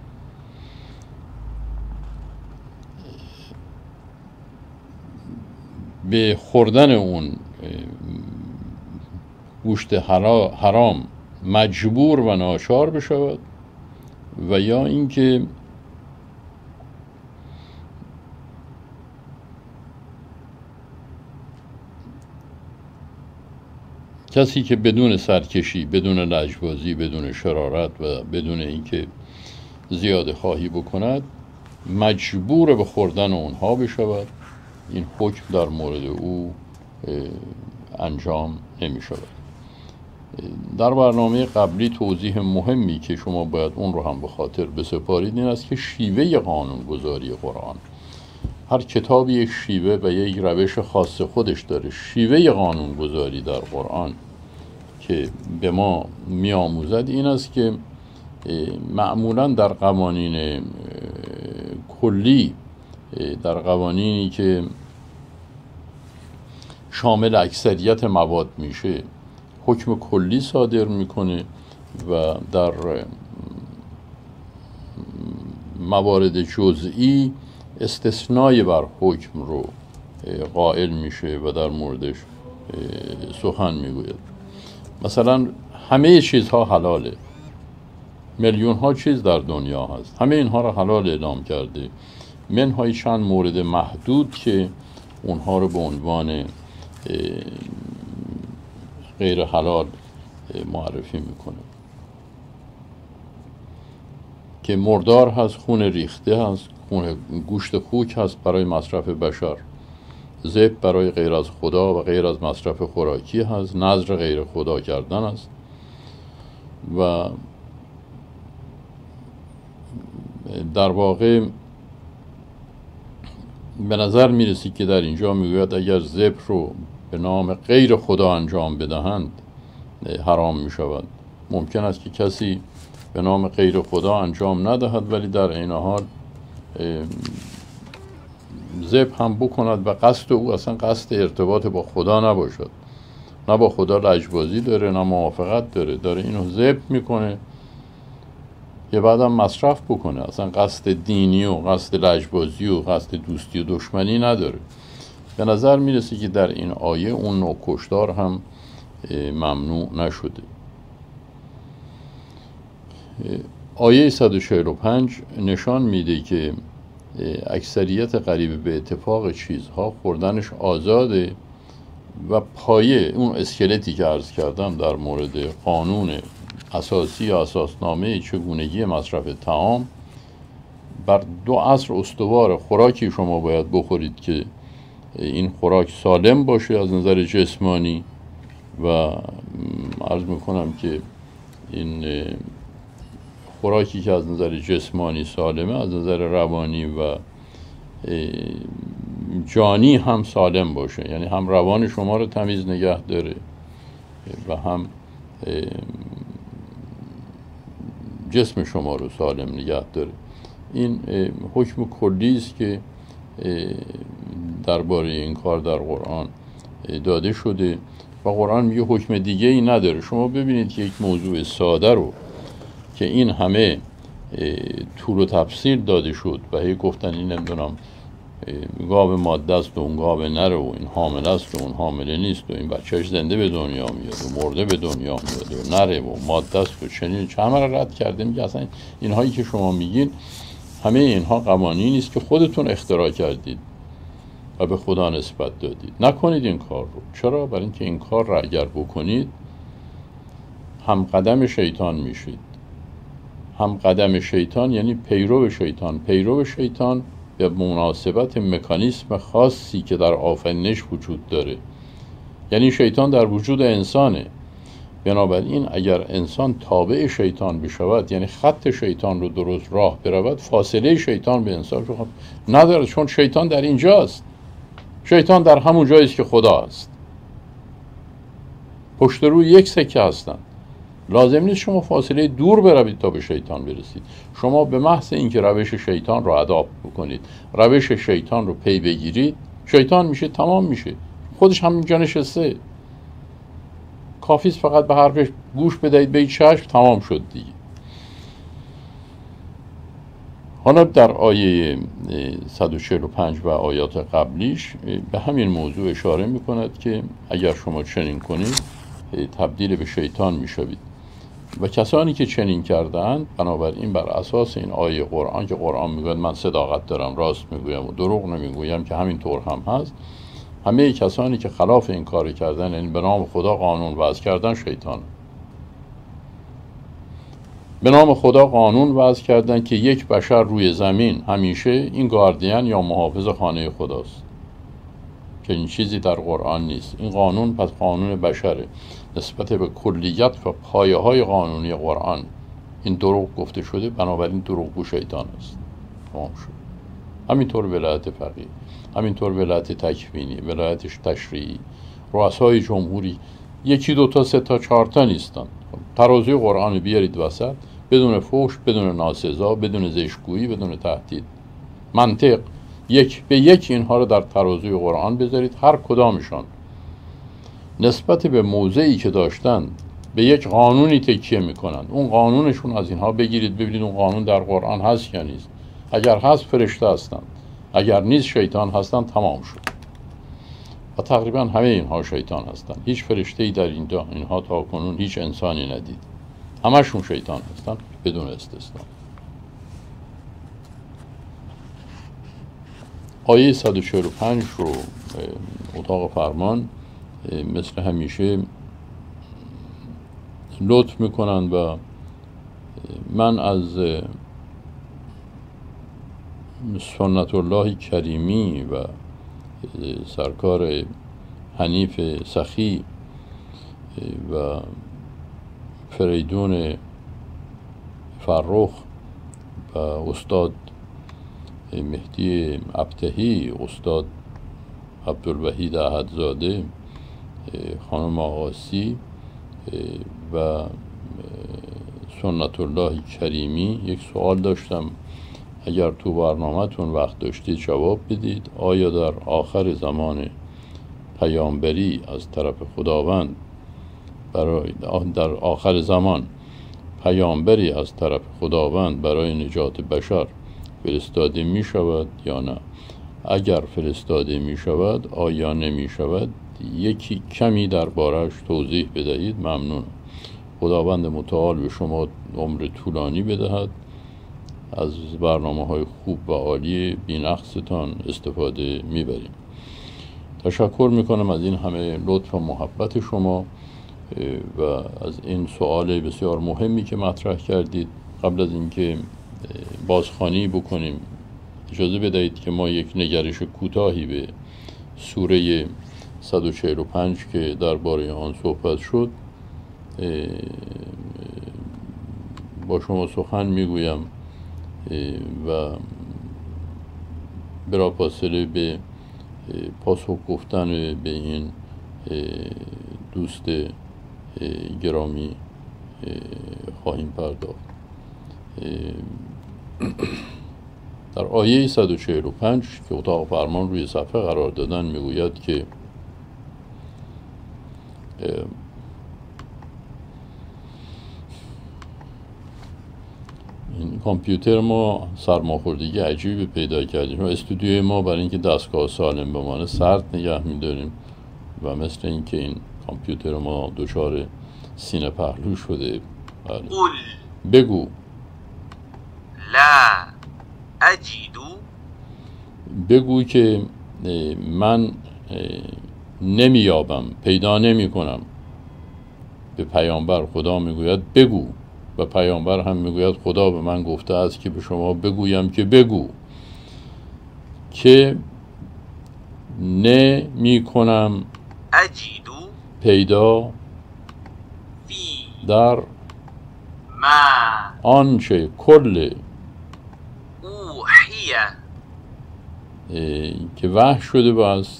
به خوردن اون گوشت حرام مجبور و ناچار بشود، و یا اینکه کسی که بدون سرکشی، بدون لجبازی، بدون شرارت و بدون اینکه زیاده خواهی بکند مجبور به خوردن اونها بشود، این حکم در مورد او انجام نمی شود. در برنامه قبلی توضیح مهمی که شما باید اون رو هم به خاطر بسپارید این است که شیوه قانونگذاری قرآن، هر کتابی یک شیوه و یک روش خاص خودش داره. شیوه قانونگذاری در قرآن که به ما می آموزد این است که معمولا در قوانین کلی، در قوانینی که شامل اکثریت مواد میشه، حکم کلی صادر میکنه و در موارد جزئی استثنای بر حکم رو قائل میشه و در موردش سخن میگوید. مثلا همه چیزها حلاله، میلیون ها چیز در دنیا هست، همه اینها رو حلال اعلام کرده، منهای چند مورد محدود که اونها رو به عنوان غیر حلال معرفی میکنه، که مردار هست، خون ریخته هست، گوشت خوک هست برای مصرف بشر، ذبح برای غیر از خدا و غیر از مصرف خوراکی هست، نذر غیر خدا کردن است. و در واقع به نظر میرسید که در اینجا میگوید اگر ذبح رو به نام غیر خدا انجام بدهند حرام میشود. ممکن است که کسی به نام غیر خدا انجام ندهد ولی در این حال ذبح هم بکند و قصد او اصلا قصد ارتباط با خدا نباشد، نه با خدا لجبازی داره نه موافقت داره اینو ذبح میکنه که بعدم مصرف بکنه، اصلا قصد دینی و قصد لجبازی و قصد دوستی و دشمنی نداره. به نظر میرسه که در این آیه اون نوع کشتار هم ممنوع نشده. آیه 145 نشان میده که اکثریت قریب به اتفاق چیزها خوردنش آزاده و پایه اون اسکلتی که عرض کردم در مورد قانون اساسی یا اساسنامه چگونگی مصرف طعام بر دو اصل استوار. خوراکی شما باید بخورید که این خوراک سالم باشه از نظر جسمانی و عرض میکنم که این خوراکی که از نظر جسمانی سالمه از نظر روانی و جانی هم سالم باشه، یعنی هم روان شما رو تمیز نگه داره و هم جسم شما رو سالم نگه داره. این حکم کلی است که درباره این کار در قرآن داده شده و قرآن میگه حکم دیگه ای نداره. شما ببینید که یک موضوع ساده رو که این همه طول و تفصیل داده شد و هی گفتن این نمیدونم گاو ماده است و اون گاو نره و این حامل است و اون حامله نیست و این بچهش زنده به دنیا میاد و مرده به دنیا میاد و نره و ماده است و چنین همه را رد کرده. میگه اصلا اینهایی که شما میگین همه اینها قوانینی است که خودتون اختراع کردید و به خدا نسبت دادید. نکنید این کار رو. چرا؟ برای اینکه این کار را اگر بکنید هم قدم شیطان میشید. هم قدم شیطان یعنی پیرو شیطان. پیرو شیطان به مناسبت مکانیسم خاصی که در آفرینش وجود داره، یعنی شیطان در وجود انسانه. بنابراین اگر انسان تابع شیطان بشود، یعنی خط شیطان رو درست راه برود، فاصله شیطان به انسان نداره، چون شیطان در اینجاست. شیطان در همون جایی است که خدا است. پشت روی یک سکه هستند. لازم نیست شما فاصله دور بروید تا به شیطان برسید. شما به محض اینکه روش شیطان رو اداپت بکنید، روش شیطان رو پی بگیرید، شیطان میشه، تمام میشه، خودش همینجا نشسته. کافیست فقط به حرفش گوش بدهید، به چشم، تمام شد دیگه. حالا در آیه 145 و آیات قبلیش به همین موضوع اشاره میکند که اگر شما چنین کنید تبدیل به شیطان میشوید و کسانی که چنین کردند بنابراین بر اساس این آیه قرآن که قرآن میگوید من صداقت دارم، راست میگویم و دروغ نمیگویم که همین طور هم هست، همه کسانی که خلاف این کار کردن، یعنی به نام خدا قانون وضع کردن، شیطان. به نام خدا قانون وضع کردن که یک بشر روی زمین همیشه این گاردین یا محافظ خانه خداست، که این چیزی در قرآن نیست. این قانون پس قانون بشره نسبت به کلیت و پایه های قانونی قرآن. این دروغ گفته شده، بنابراین دروغگو شیطان است. تمام شد. همینطور ولایت فقیه، همینطور ولایت تکوینی، ولایت تشریعی، رؤسای جمهوری یکی دو تا سه تا چهار تا نیستن. ترازوی قرآن بیارید وسط، بدون فحش، بدون ناسزا، بدون زشتگویی، بدون تهدید، منطق، یک به یک اینها رو در ترازوی قرآن بذارید، هر کدامشان نسبت به موضعی که داشتن به یک قانونی تکیه میکنن. اون قانونشون از اینها بگیرید ببینید اون قانون در قرآن هست یا نیست. اگر هست فرشته هستن، اگر نیست شیطان هستن، تمام شد. و تقریبا همه اینها شیطان هستن. هیچ فرشته‌ای در اینها تا کنون هیچ انسانی ندید. همشون شیطان هستن بدون استثنا. آیه 145 رو اتاق فرمان مثل همیشه لطف میکنن و من از سنت الله کریمی و سرکار حنیف سخی و فریدون فرخ و استاد مهدی ابتهی، استاد عبدالوحید احدزاده، خانم آقاسی و سنت الله کریمی یک سوال داشتم. اگر تو برنامه‌تون وقت داشتید جواب بدید. آیا در آخر زمان پیامبری از طرف خداوند در آخر زمان پیامبری از طرف خداوند برای نجات بشر فرستاده می شود یا نه؟ اگر فرستاده می شود آیا نمی شود؟ یکی کمی درباره‌اش توضیح بدهید، ممنون. خداوند متعال به شما عمر طولانی بدهد، از برنامه‌های خوب و عالی بی‌نقصتان استفاده می‌بریم. تشکر می‌کنم از این همه لطف و محبت شما و از این سوال بسیار مهمی که مطرح کردید. قبل از اینکه بازخوانی بکنیم اجازه بدهید که ما یک نگرش کوتاهی به سوره 145 که درباره آن صحبت شد با شما سخن میگویم و بلافاصله به پاسخ گفتن به این دوست گرامی خواهیم پرداخت. در آیه 145 که اتاق فرمان روی صفحه قرار دادن میگوید که این کامپیوتر ما سرماخوردگی عجیبی پیدا کردیم و استودیوی ما برای اینکه دستگاه سالم بمانه سرد نگه می‌داریم و مثل اینکه این کامپیوتر ما دچار سینه پهلو شده. بله. بگو لا اجدو، بگو که من نمیابم، پیدا نمی کنم. به پیامبر خدا میگوید بگو و پیامبر هم میگوید خدا به من گفته است که به شما بگویم که بگو که نمی کنم اجدو پیدا فی در ما آنچه کل اوحیه که وحی شده باست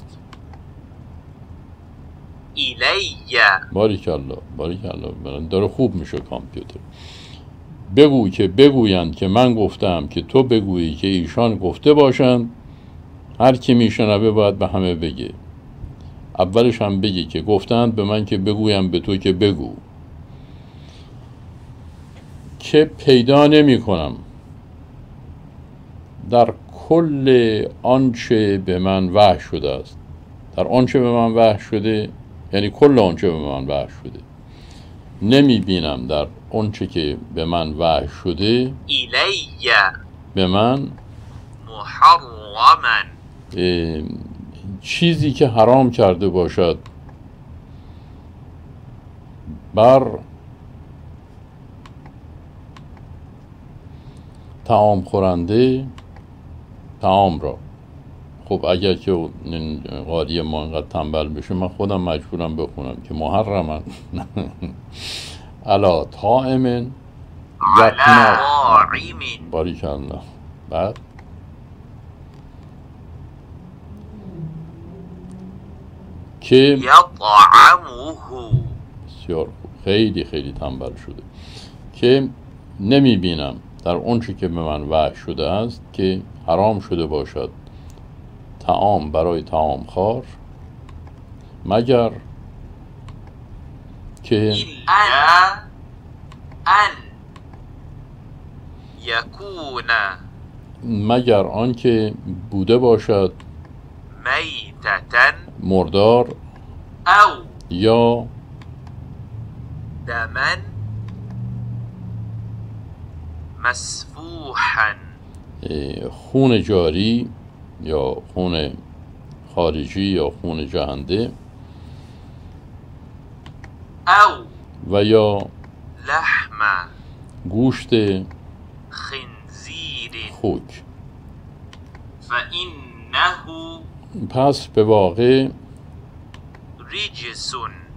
الیه. باریکالله باریکالله، داره خوب میشه کامپیوتر. بگو که بگویند که من گفتم که تو بگویی که ایشان گفته باشند. هر کی میشنوه باید به همه بگه. اولش هم بگی که گفتند به من که بگویم به تو که بگو که پیدا نمی کنم در کل آنچه به من وحی شده است. در آنچه به من وحی شده یعنی کل آنچه به من وحی شده. نمی بینم در آنچه که به من وحی شده الیه به من محرما، چیزی که حرام کرده باشد بر طعام خورنده طعام را. خب اگر که قاری ما انقدر تنبل بشه من خودم مجبورم بخونم که محرما علا طائم علی طاعم باریکالله. بعد که یطعمه، بسیار خوب، خیلی خیلی تنبل شده. که نمی بینم در اون چی که به من وحی شده است که حرام شده باشد طعام برای طعام خوار مگر که إلا أن يكون مگر آنکه بوده باشد ميتة مردار أو یا دما مسفوحا خون جاری یا خون خارجی یا خون جهنده أو و یا لحم گوشت خنزير خوک. فإنه پس به واقع رجس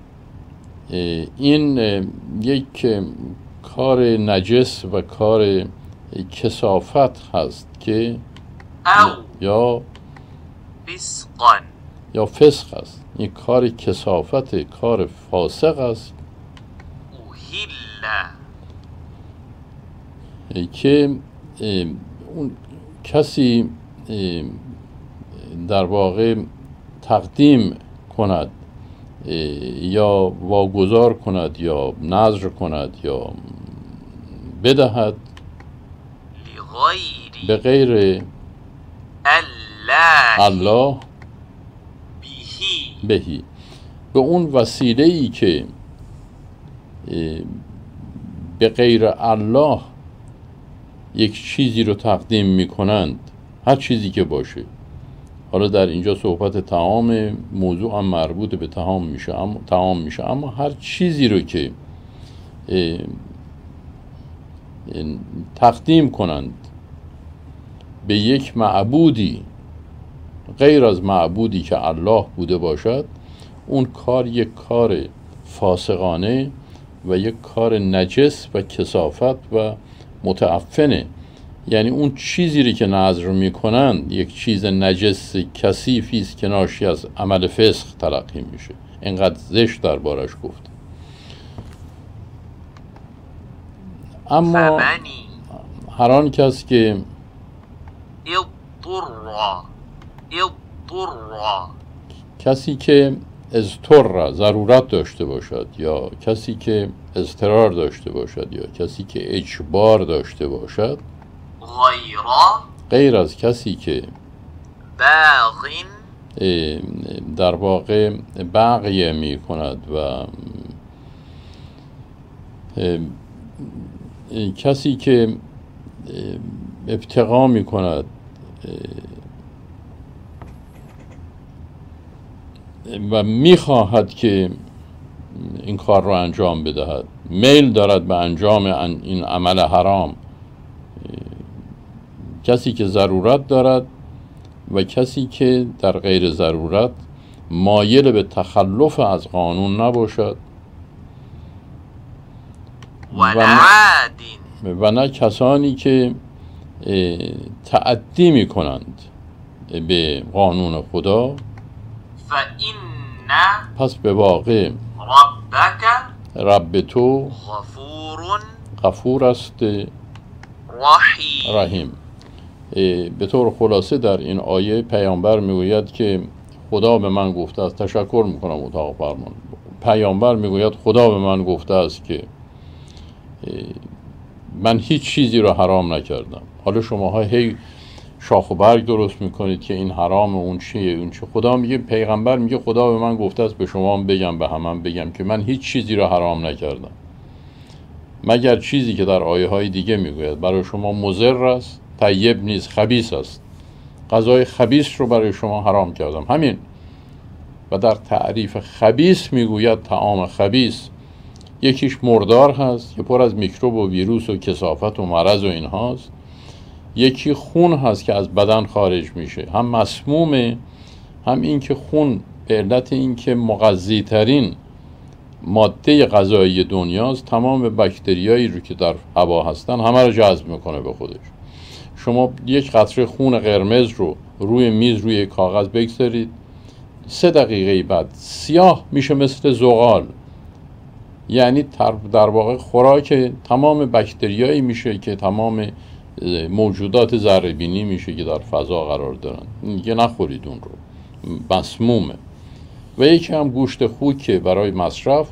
این یک کار نجس و کار کثافت هست که أو یا فسقا فسق است. این کار کثافت، کار فاسق است أهل که اون کسی در واقع تقدیم کند یا واگذار کند یا نذر کند یا بدهد به لغير غیر الله الله به بهی، به اون وسیله‌ای که به غیر الله یک چیزی رو تقدیم میکنند، هر چیزی که باشه. حالا در اینجا صحبت طعام، موضوع هم مربوط به طعام میشه، اما هر چیزی رو که تقدیم کنند به یک معبودی غیر از معبودی که الله بوده باشد، اون کار یک کار فاسقانه و یک کار نجس و کثافت و متعفنه. یعنی اون چیزی رو که نذر میکنند یک چیز نجس کثیفی است که ناشی از عمل فسق تلقی میشه. اینقدر زشت دربارش گفت. اما فمنی هر آن کس که اضطر کسی که اضطر ضرورت داشته باشد یا کسی که اضطرار داشته باشد یا کسی که اجبار داشته باشد، غیر از کسی که باغ در واقع بغی می کند و کسی که ابتغا می کند و می خواهد که این کار را انجام بدهد، میل دارد به انجام این عمل حرام، کسی که ضرورت دارد و کسی که در غیر ضرورت مایل به تخلف از قانون نباشد و نه کسانی که تعدی می کنند به قانون خدا. پس به واقع رب تو غفور است رحیم. به طور خلاصه در این آیه پیامبر میگوید که خدا به من گفته است، تشکر میکنم اتاق فرمان، پیامبر میگوید خدا به من گفته است که من هیچ چیزی رو حرام نکردم. حالا شماها هی شاخ و برگ درست میکنید که این حرام، اون چیه، اون چه. خدا میگه، پیغمبر میگه خدا به من گفته است به شما بگم، به همم بگم که من هیچ چیزی رو حرام نکردم مگر چیزی که در آیه های دیگه میگوید برای شما مضر است، طیب نیز خبیث است، غذای خبیث رو برای شما حرام کردم، همین. و در تعریف خبیث میگوید طعام خبیث یکیش مردار هست که پر از میکروب و ویروس و کثافت و مرض و اینهاست، یکی خون هست که از بدن خارج میشه، هم مسمومه، هم این که خون به علت این که مغذی ترین ماده غذایی دنیاست، تمام باکتریایی رو که در هوا هستن همه رو جذب میکنه به خودش. شما یک قطره خون قرمز رو روی میز روی کاغذ بگذارید، 3 دقیقه بعد سیاه میشه مثل زغال. یعنی در واقع خوراک تمام باکتریایی میشه که تمام موجودات ذره‌بینی میشه که در فضا قرار دارن. دیگه نخورید اون رو، مسمومه. و یکی هم گوشت خوک که برای مصرف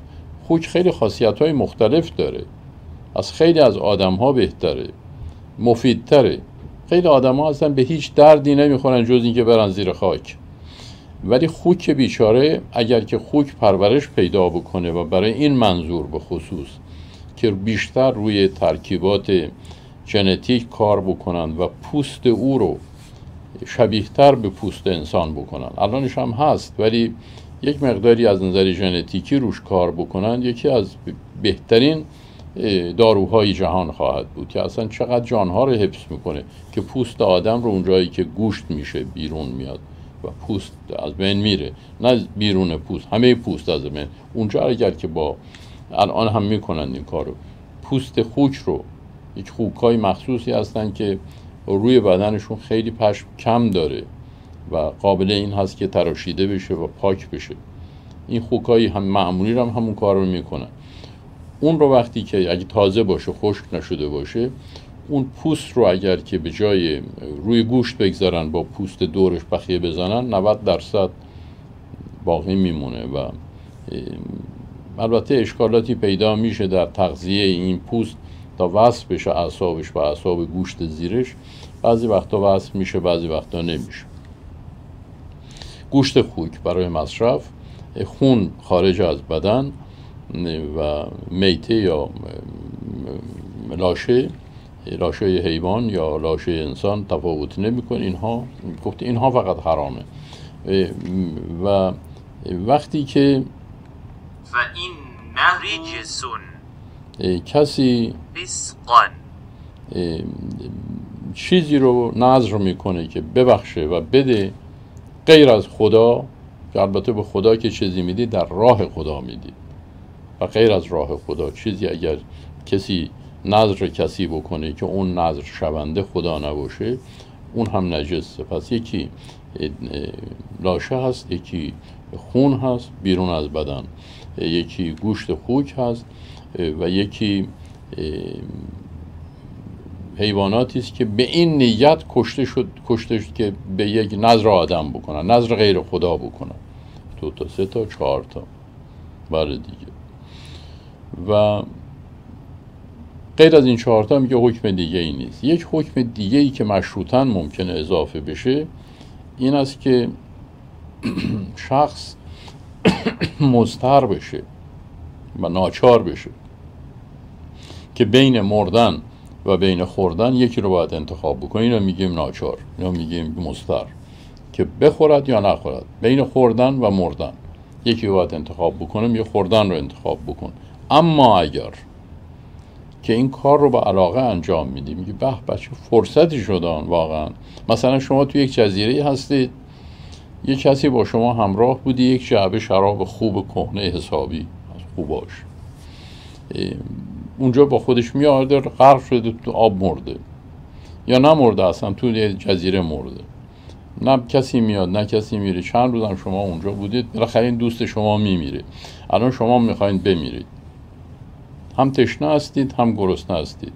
خوک خیلی خاصیت‌های مختلف داره، از خیلی از آدم‌ها بهتره، مفیدتره. خیلی آدم‌ها هستن به هیچ دردی نمیخورن جز اینکه برن زیر خاک، ولی خوک بیچاره اگر که خوک پرورش پیدا بکنه و برای این منظور به خصوص که بیشتر روی ترکیبات ژنتیک کار بکنن و پوست او رو شبیه‌تر به پوست انسان بکنن، الانش هم هست، ولی یک مقداری از نظر ژنتیکی روش کار بکنن، یکی از بهترین داروهای جهان خواهد بود که اصلا چقدر جانها رو حفظ میکنه که پوست آدم رو اونجایی که گوشت میشه بیرون میاد و پوست از بین میره، نه بیرون پوست، همه پوست از بین اونجا. اگر که با الان هم میکنن این کارو، پوست خوک رو، یک خوکای مخصوصی هستن که روی بدنشون خیلی پشم کم داره و قابل این هست که تراشیده بشه و پاک بشه. این خوکای هم معمولی هم همون کار رو میکنن. اون رو وقتی که اگه تازه باشه، خشک نشده باشه، اون پوست رو اگر که به جای روی گوشت بگذارن با پوست دورش بخیه بزنن 90% باقی میمونه و البته اشکالاتی پیدا میشه در تغذیه این پوست تا وصل بشه اعصابش و اعصاب گوشت زیرش. بعضی وقتا وصل میشه، بعضی وقتا نمیشه. گوشت خوک برای مصرف، خون خارج از بدن و میته یا لاشه حیوان یا لاشه انسان تفاوت نمیکنه. اینها فقط حرامه. و وقتی که فإنه رجس کسی فسقا چیزی رو نذر میکنه که ببخشه و بده غیر از خدا، که البته به خدا که چیزی میدی در راه خدا میدی و غیر از راه خدا چیزی اگر کسی نذر کسی بکنه که اون نذر شونده خدا نباشه، اون هم نجسه. پس یکی لاشه هست، یکی خون هست بیرون از بدن، یکی گوشت خوک هست و یکی حیواناتی است که به این نیت کشته شد که به یک نذر آدم بکنن، نذر غیر خدا بکنن، 2 تا 3 تا 4 تا بله دیگه. و غیر از این 4 تا میگه حکم دیگه ای نیست. یک حکم دیگه ای که مشروطاً ممکنه اضافه بشه این است که شخص مضطر بشه و ناچار بشه که بین مردن و بین خوردن یکی رو باید انتخاب بکنه. اینو میگیم ناچار، اینو میگیم مضطر، که بخورد یا نخورد. بین خوردن و مردن یکی رو باید انتخاب بکنه، میگه خوردن رو انتخاب بکن. اما اگر که این کار رو با علاقه انجام میدی، میگه به بچه فرصتی شدن واقعا. مثلا شما تو یک جزیره هستید، یک کسی با شما همراه بودی، یک جعبه شراب خوب کهنه حسابی از خوباش اونجا با خودش میاره، غرق شده تو آب مرده یا نمرده، اصلا تو جزیره مرده، نه کسی میاد نه کسی میره. چند روز هم شما اونجا بودید، بالاخره این دوست شما میمیره. الان شما میخواین بمیرید، هم تشنه هستید هم گرسنه هستید.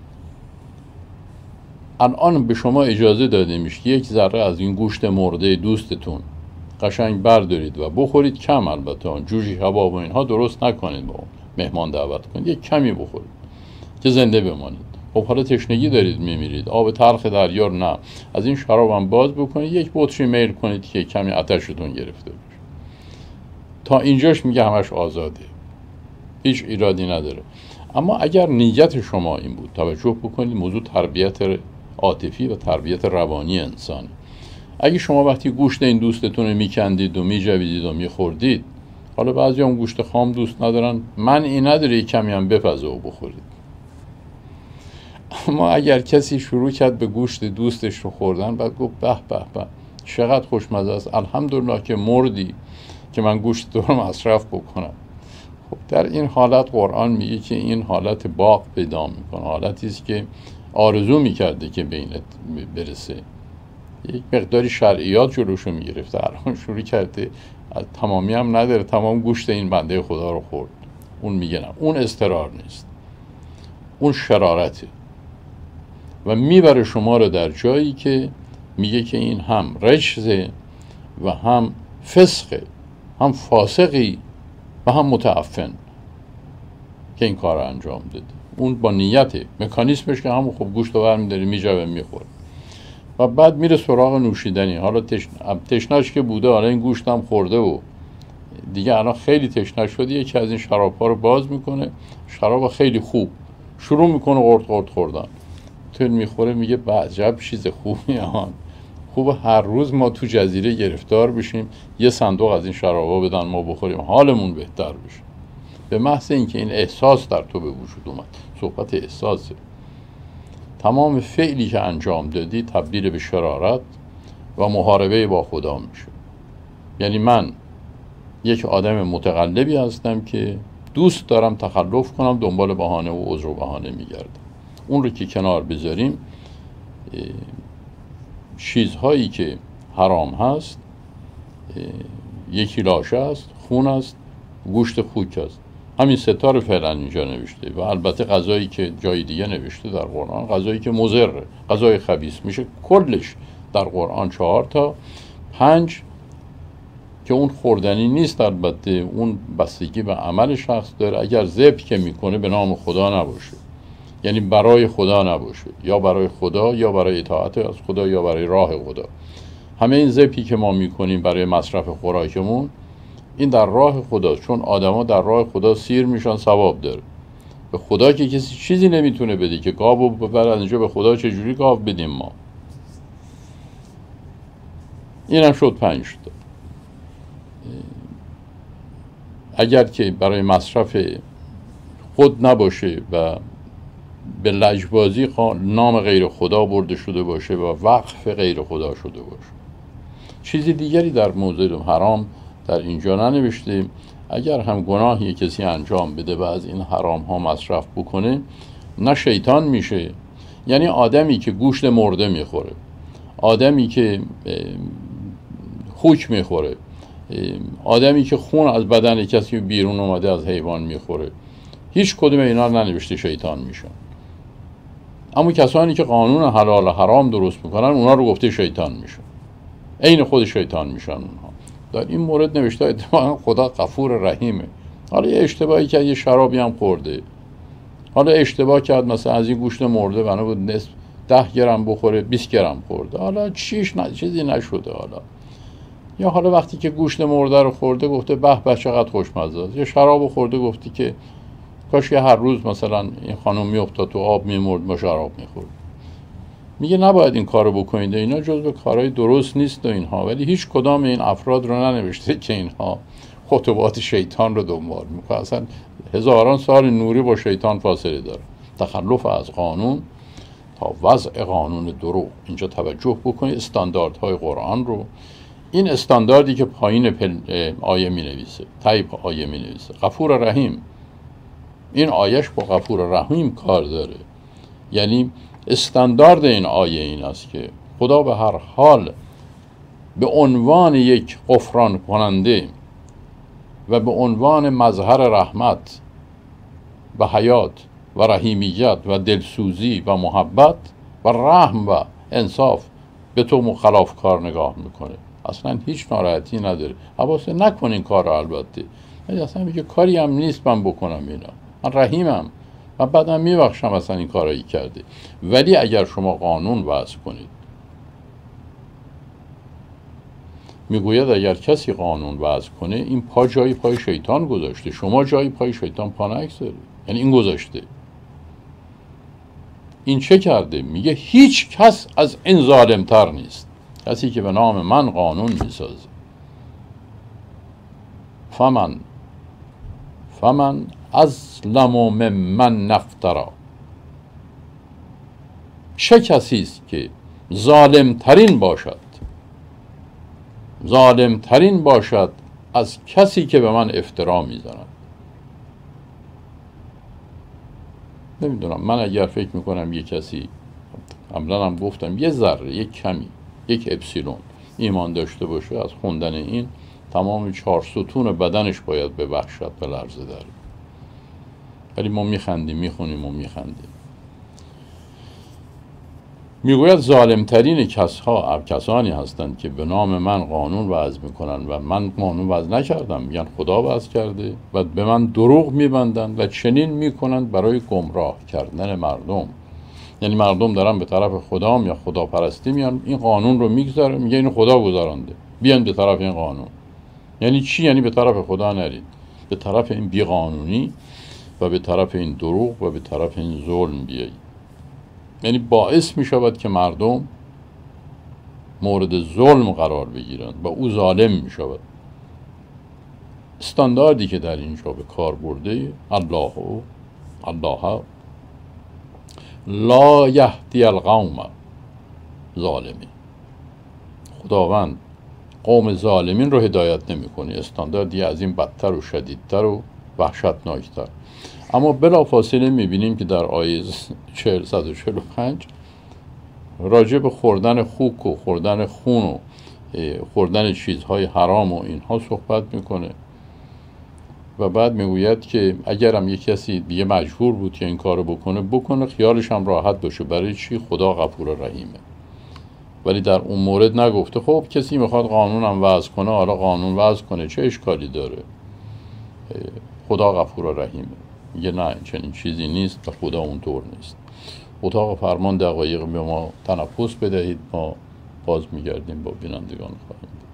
الان به شما اجازه داده میشه یک ذره از این گوشت مرده دوستتون قشنگ بردارید و بخورید. کم، البته جوجه کباب و اینها درست نکنید، با مهمان دعوت کنید، یک کمی بخورید که زنده بمانید. خب حالا تشنگی دارید میمیرید، آب تلخ دریا نه، از این شراب هم باز بکنید، یک بطری میل کنید که کمی آتشتون گرفته بشه. تا اینجاش میگه همش آزاده، هیچ ایرادی نداره. اما اگر نیت شما این بود، توجه بکنید، موضوع تربیت عاطفی و تربیت روانی انسانی. اگه شما وقتی گوشت این دوستتون رو میکندید و میجویدید و میخوردید، حالا بعضی هم گوشت خام دوست ندارن، منعی نداره کمی هم بپزه و بخورید. اما اگر کسی شروع کرد به گوشت دوستش رو خوردن، بعد گفت به به به چقدر خوشمزه است، الحمدلله که مردی که من گوشت رو مصرف بکنم. خب در این حالت قرآن میگه که این حالت باغ پیدا میکنه، حالتی است که آرزو میکرده که به این برسه. یک مقداری شرعیات جلوشو میگرفته، الان شروع کرده، تمامی هم نداره، تمام گوشت این بنده خدا رو خورد. اون میگه نه، اون اضطرار نیست، اون شرارته و میبره شما رو در جایی که میگه که این هم رجزه و هم فسقه، هم فاسقی و هم متعفن. که این کار رو انجام دادی. اون با نیته، مکانیسمش که همون خب گوشت رو برمی‌داری میجوه میخوره و بعد میره سراغ نوشیدنی. حالا تشنه‌اش که بوده، حالا این گوشت هم خورده و دیگه الان خیلی تشنه شده، یکی از این شراب‌ها رو باز میکنه، شراب خیلی خوب، شروع میکنه قرط قرط خوردن. تو میخوره میگه عجب چیز خوبی آن، خوب هر روز ما تو جزیره گرفتار بشیم، یه صندوق از این شرابا بدن ما بخوریم حالمون بهتر بشه. به محض اینکه این احساس در تو به وجود اومد، صحبت احساسه، تمام فعلی که انجام دادی تبدیل به شرارت و محاربه با خدا میشه. یعنی من یک آدم متقلبی هستم که دوست دارم تخلف کنم، دنبال بهانه و عذر و بهانه میگردم. اون رو که کنار بذاریم، چیزهایی که حرام هست، یکی لاشه است، خون است، گوشت خوک است. همین ستا رو فعلا اینجا نوشته و البته غذایی که جای دیگه نوشته در قرآن، غذایی که مضره، غذای خبیث میشه کلش در قرآن 4 تا 5 که اون خوردنی نیست. البته اون بستگی به عمل شخص داره. اگر ذبح که میکنه به نام خدا نباشه، یعنی برای خدا نباشه، یا برای خدا یا برای اطاعت از خدا یا برای راه خدا. همه این ذبحی که ما میکنیم برای مصرف خوراکمون، این در راه خداست، چون آدما در راه خدا سیر میشن، ثواب داره. به خدا که کسی چیزی نمیتونه بده که گاو ببر از اینجا، به خدا چجوری گاو بدیم ما؟ اینم شد 5 تا. اگر که برای مصرف خود نباشه و به لجبازی نام غیر خدا برده شده باشه و وقف غیر خدا شده باشه. چیزی دیگری در موضوع حرام در اینجا ننوشته. اگر هم گناهی کسی انجام بده و از این حرام ها مصرف بکنه، نه شیطان میشه، یعنی آدمی که گوشت مرده میخوره، آدمی که خوک میخوره، آدمی که خون از بدن کسی بیرون اومده از حیوان میخوره، هیچ کدوم اینا ننوشته شیطان میشن. اما کسانی که قانون حلال و حرام درست میکنن، اونا رو گفته شیطان میشن، عین خود شیطان میشن اونها. در این مورد نوشته اتفاقا خدا غفور رحیمه. حالا یه اشتباهی کرد، یه شرابی هم خورده، حالا اشتباه کرد مثلا از این گوشت مرده بنا بود نصف 10 گرم بخوره، 20 گرم خورده، حالا چیزی نشده. یا حالا وقتی که گوشت مرده رو خورده گفته به به چقدر خوشمزه است. یا شراب خورده گفتی که کاش هر روز مثلا این خانم میافتاد تو آب میمرد ما شراب میخورد. میگه نباید این کارو بکنید، اینا جزو کارهای درست نیست و اینها. ولی هیچ کدام این افراد رو ننوشته که اینها خطوات شیطان رو دنبال میکنه. اصلا هزاران سال نوری با شیطان فاصله داره. تخلف از قانون تا وضع قانون دروغ. اینجا توجه بکنید استانداردهای قرآن رو. این استانداردی که پایین آیه می نویسه، تایپ آیه می نویسه غفور رحیم، این آیهش با غفور رحیم کار داره. یعنی استاندارد این آیه این است که خدا به هر حال به عنوان یک غفران کننده و به عنوان مظهر رحمت و حیات و رحیمیت و دلسوزی و محبت و رحم و انصاف به تو خلاف کار نگاه میکنه. اصلا هیچ ناراحتی نداره. حواسه نکن این کار رو. البته اصلا میگه کاری هم نیست من بکنم اینا، من رحیمم، من بعدم میبخشم اصلا این کارایی کرده. ولی اگر شما قانون وضع کنید، میگوید اگر کسی قانون وضع کنه، این پا جای پای شیطان گذاشته، شما جای پای شیطان پا نگذاری. یعنی این گذاشته. این چه کرده؟ میگه هیچ کس از این ظالمتر نیست، کسی که به نام من قانون میسازه. فمن اظلم ممن نفترا. چه کسی است که ظالمترین باشد از کسی که به من افترا میزند. نمیدونم، من اگر فکر میکنم یه کسی، قبلا هم گفتم، یه ذره، یک کمی، یک اپسیلون ایمان داشته باشه، از خوندن این تمام 4 ستون بدنش باید به وحشت و لرزه در. ولی ما میخندیم، میخونیم و میخندیم. میگوید ظالمترین کسانی هستند که به نام من قانون وضع میکنن و من قانون وضع نکردم، میگن خدا وضع کرده و به من دروغ میبندند و چنین میکنند برای گمراه کردن مردم. یعنی مردم دارن به طرف خدا یا خداپرستی میان، این قانون رو میگذاره، میگه اینو خدا گذارنده، بیان به طرف این قانون. یعنی چی؟ یعنی به طرف خدا نرید، به طرف این بیقانونی و به طرف این دروغ و به طرف این ظلم بیایید. یعنی باعث می شود که مردم مورد ظلم قرار بگیرند و او ظالم می شود. استانداردی که در اینجا به کار برده الله لا یهدی القوم ظالمین، خداوند قوم ظالمین رو هدایت نمی کنه. استانداردی از این بدتر و شدیدتر و وحشتناکتر. اما بلافاصله میبینیم که در آیه 145 راجع به خوردن خوک و خوردن خون و خوردن چیزهای حرام و اینها صحبت میکنه و بعد میگوید که اگرم یک کسی دیگه مجبور بود که این کارو بکنه خیالش هم راحت باشه. برای چی؟ خدا غفور و رحیمه. ولی در اون مورد نگفته خب کسی میخواد قانونم وضع کنه، حالا قانون وضع کنه، چه اشکالی داره، خدا غفور و رحیمه. میگه نه، چنین چیزی نیست و خدا اونطور نیست. اتاق فرمان دقایق به ما تنفس بدهید، ما باز میگردیم با بینندگان خواهیم.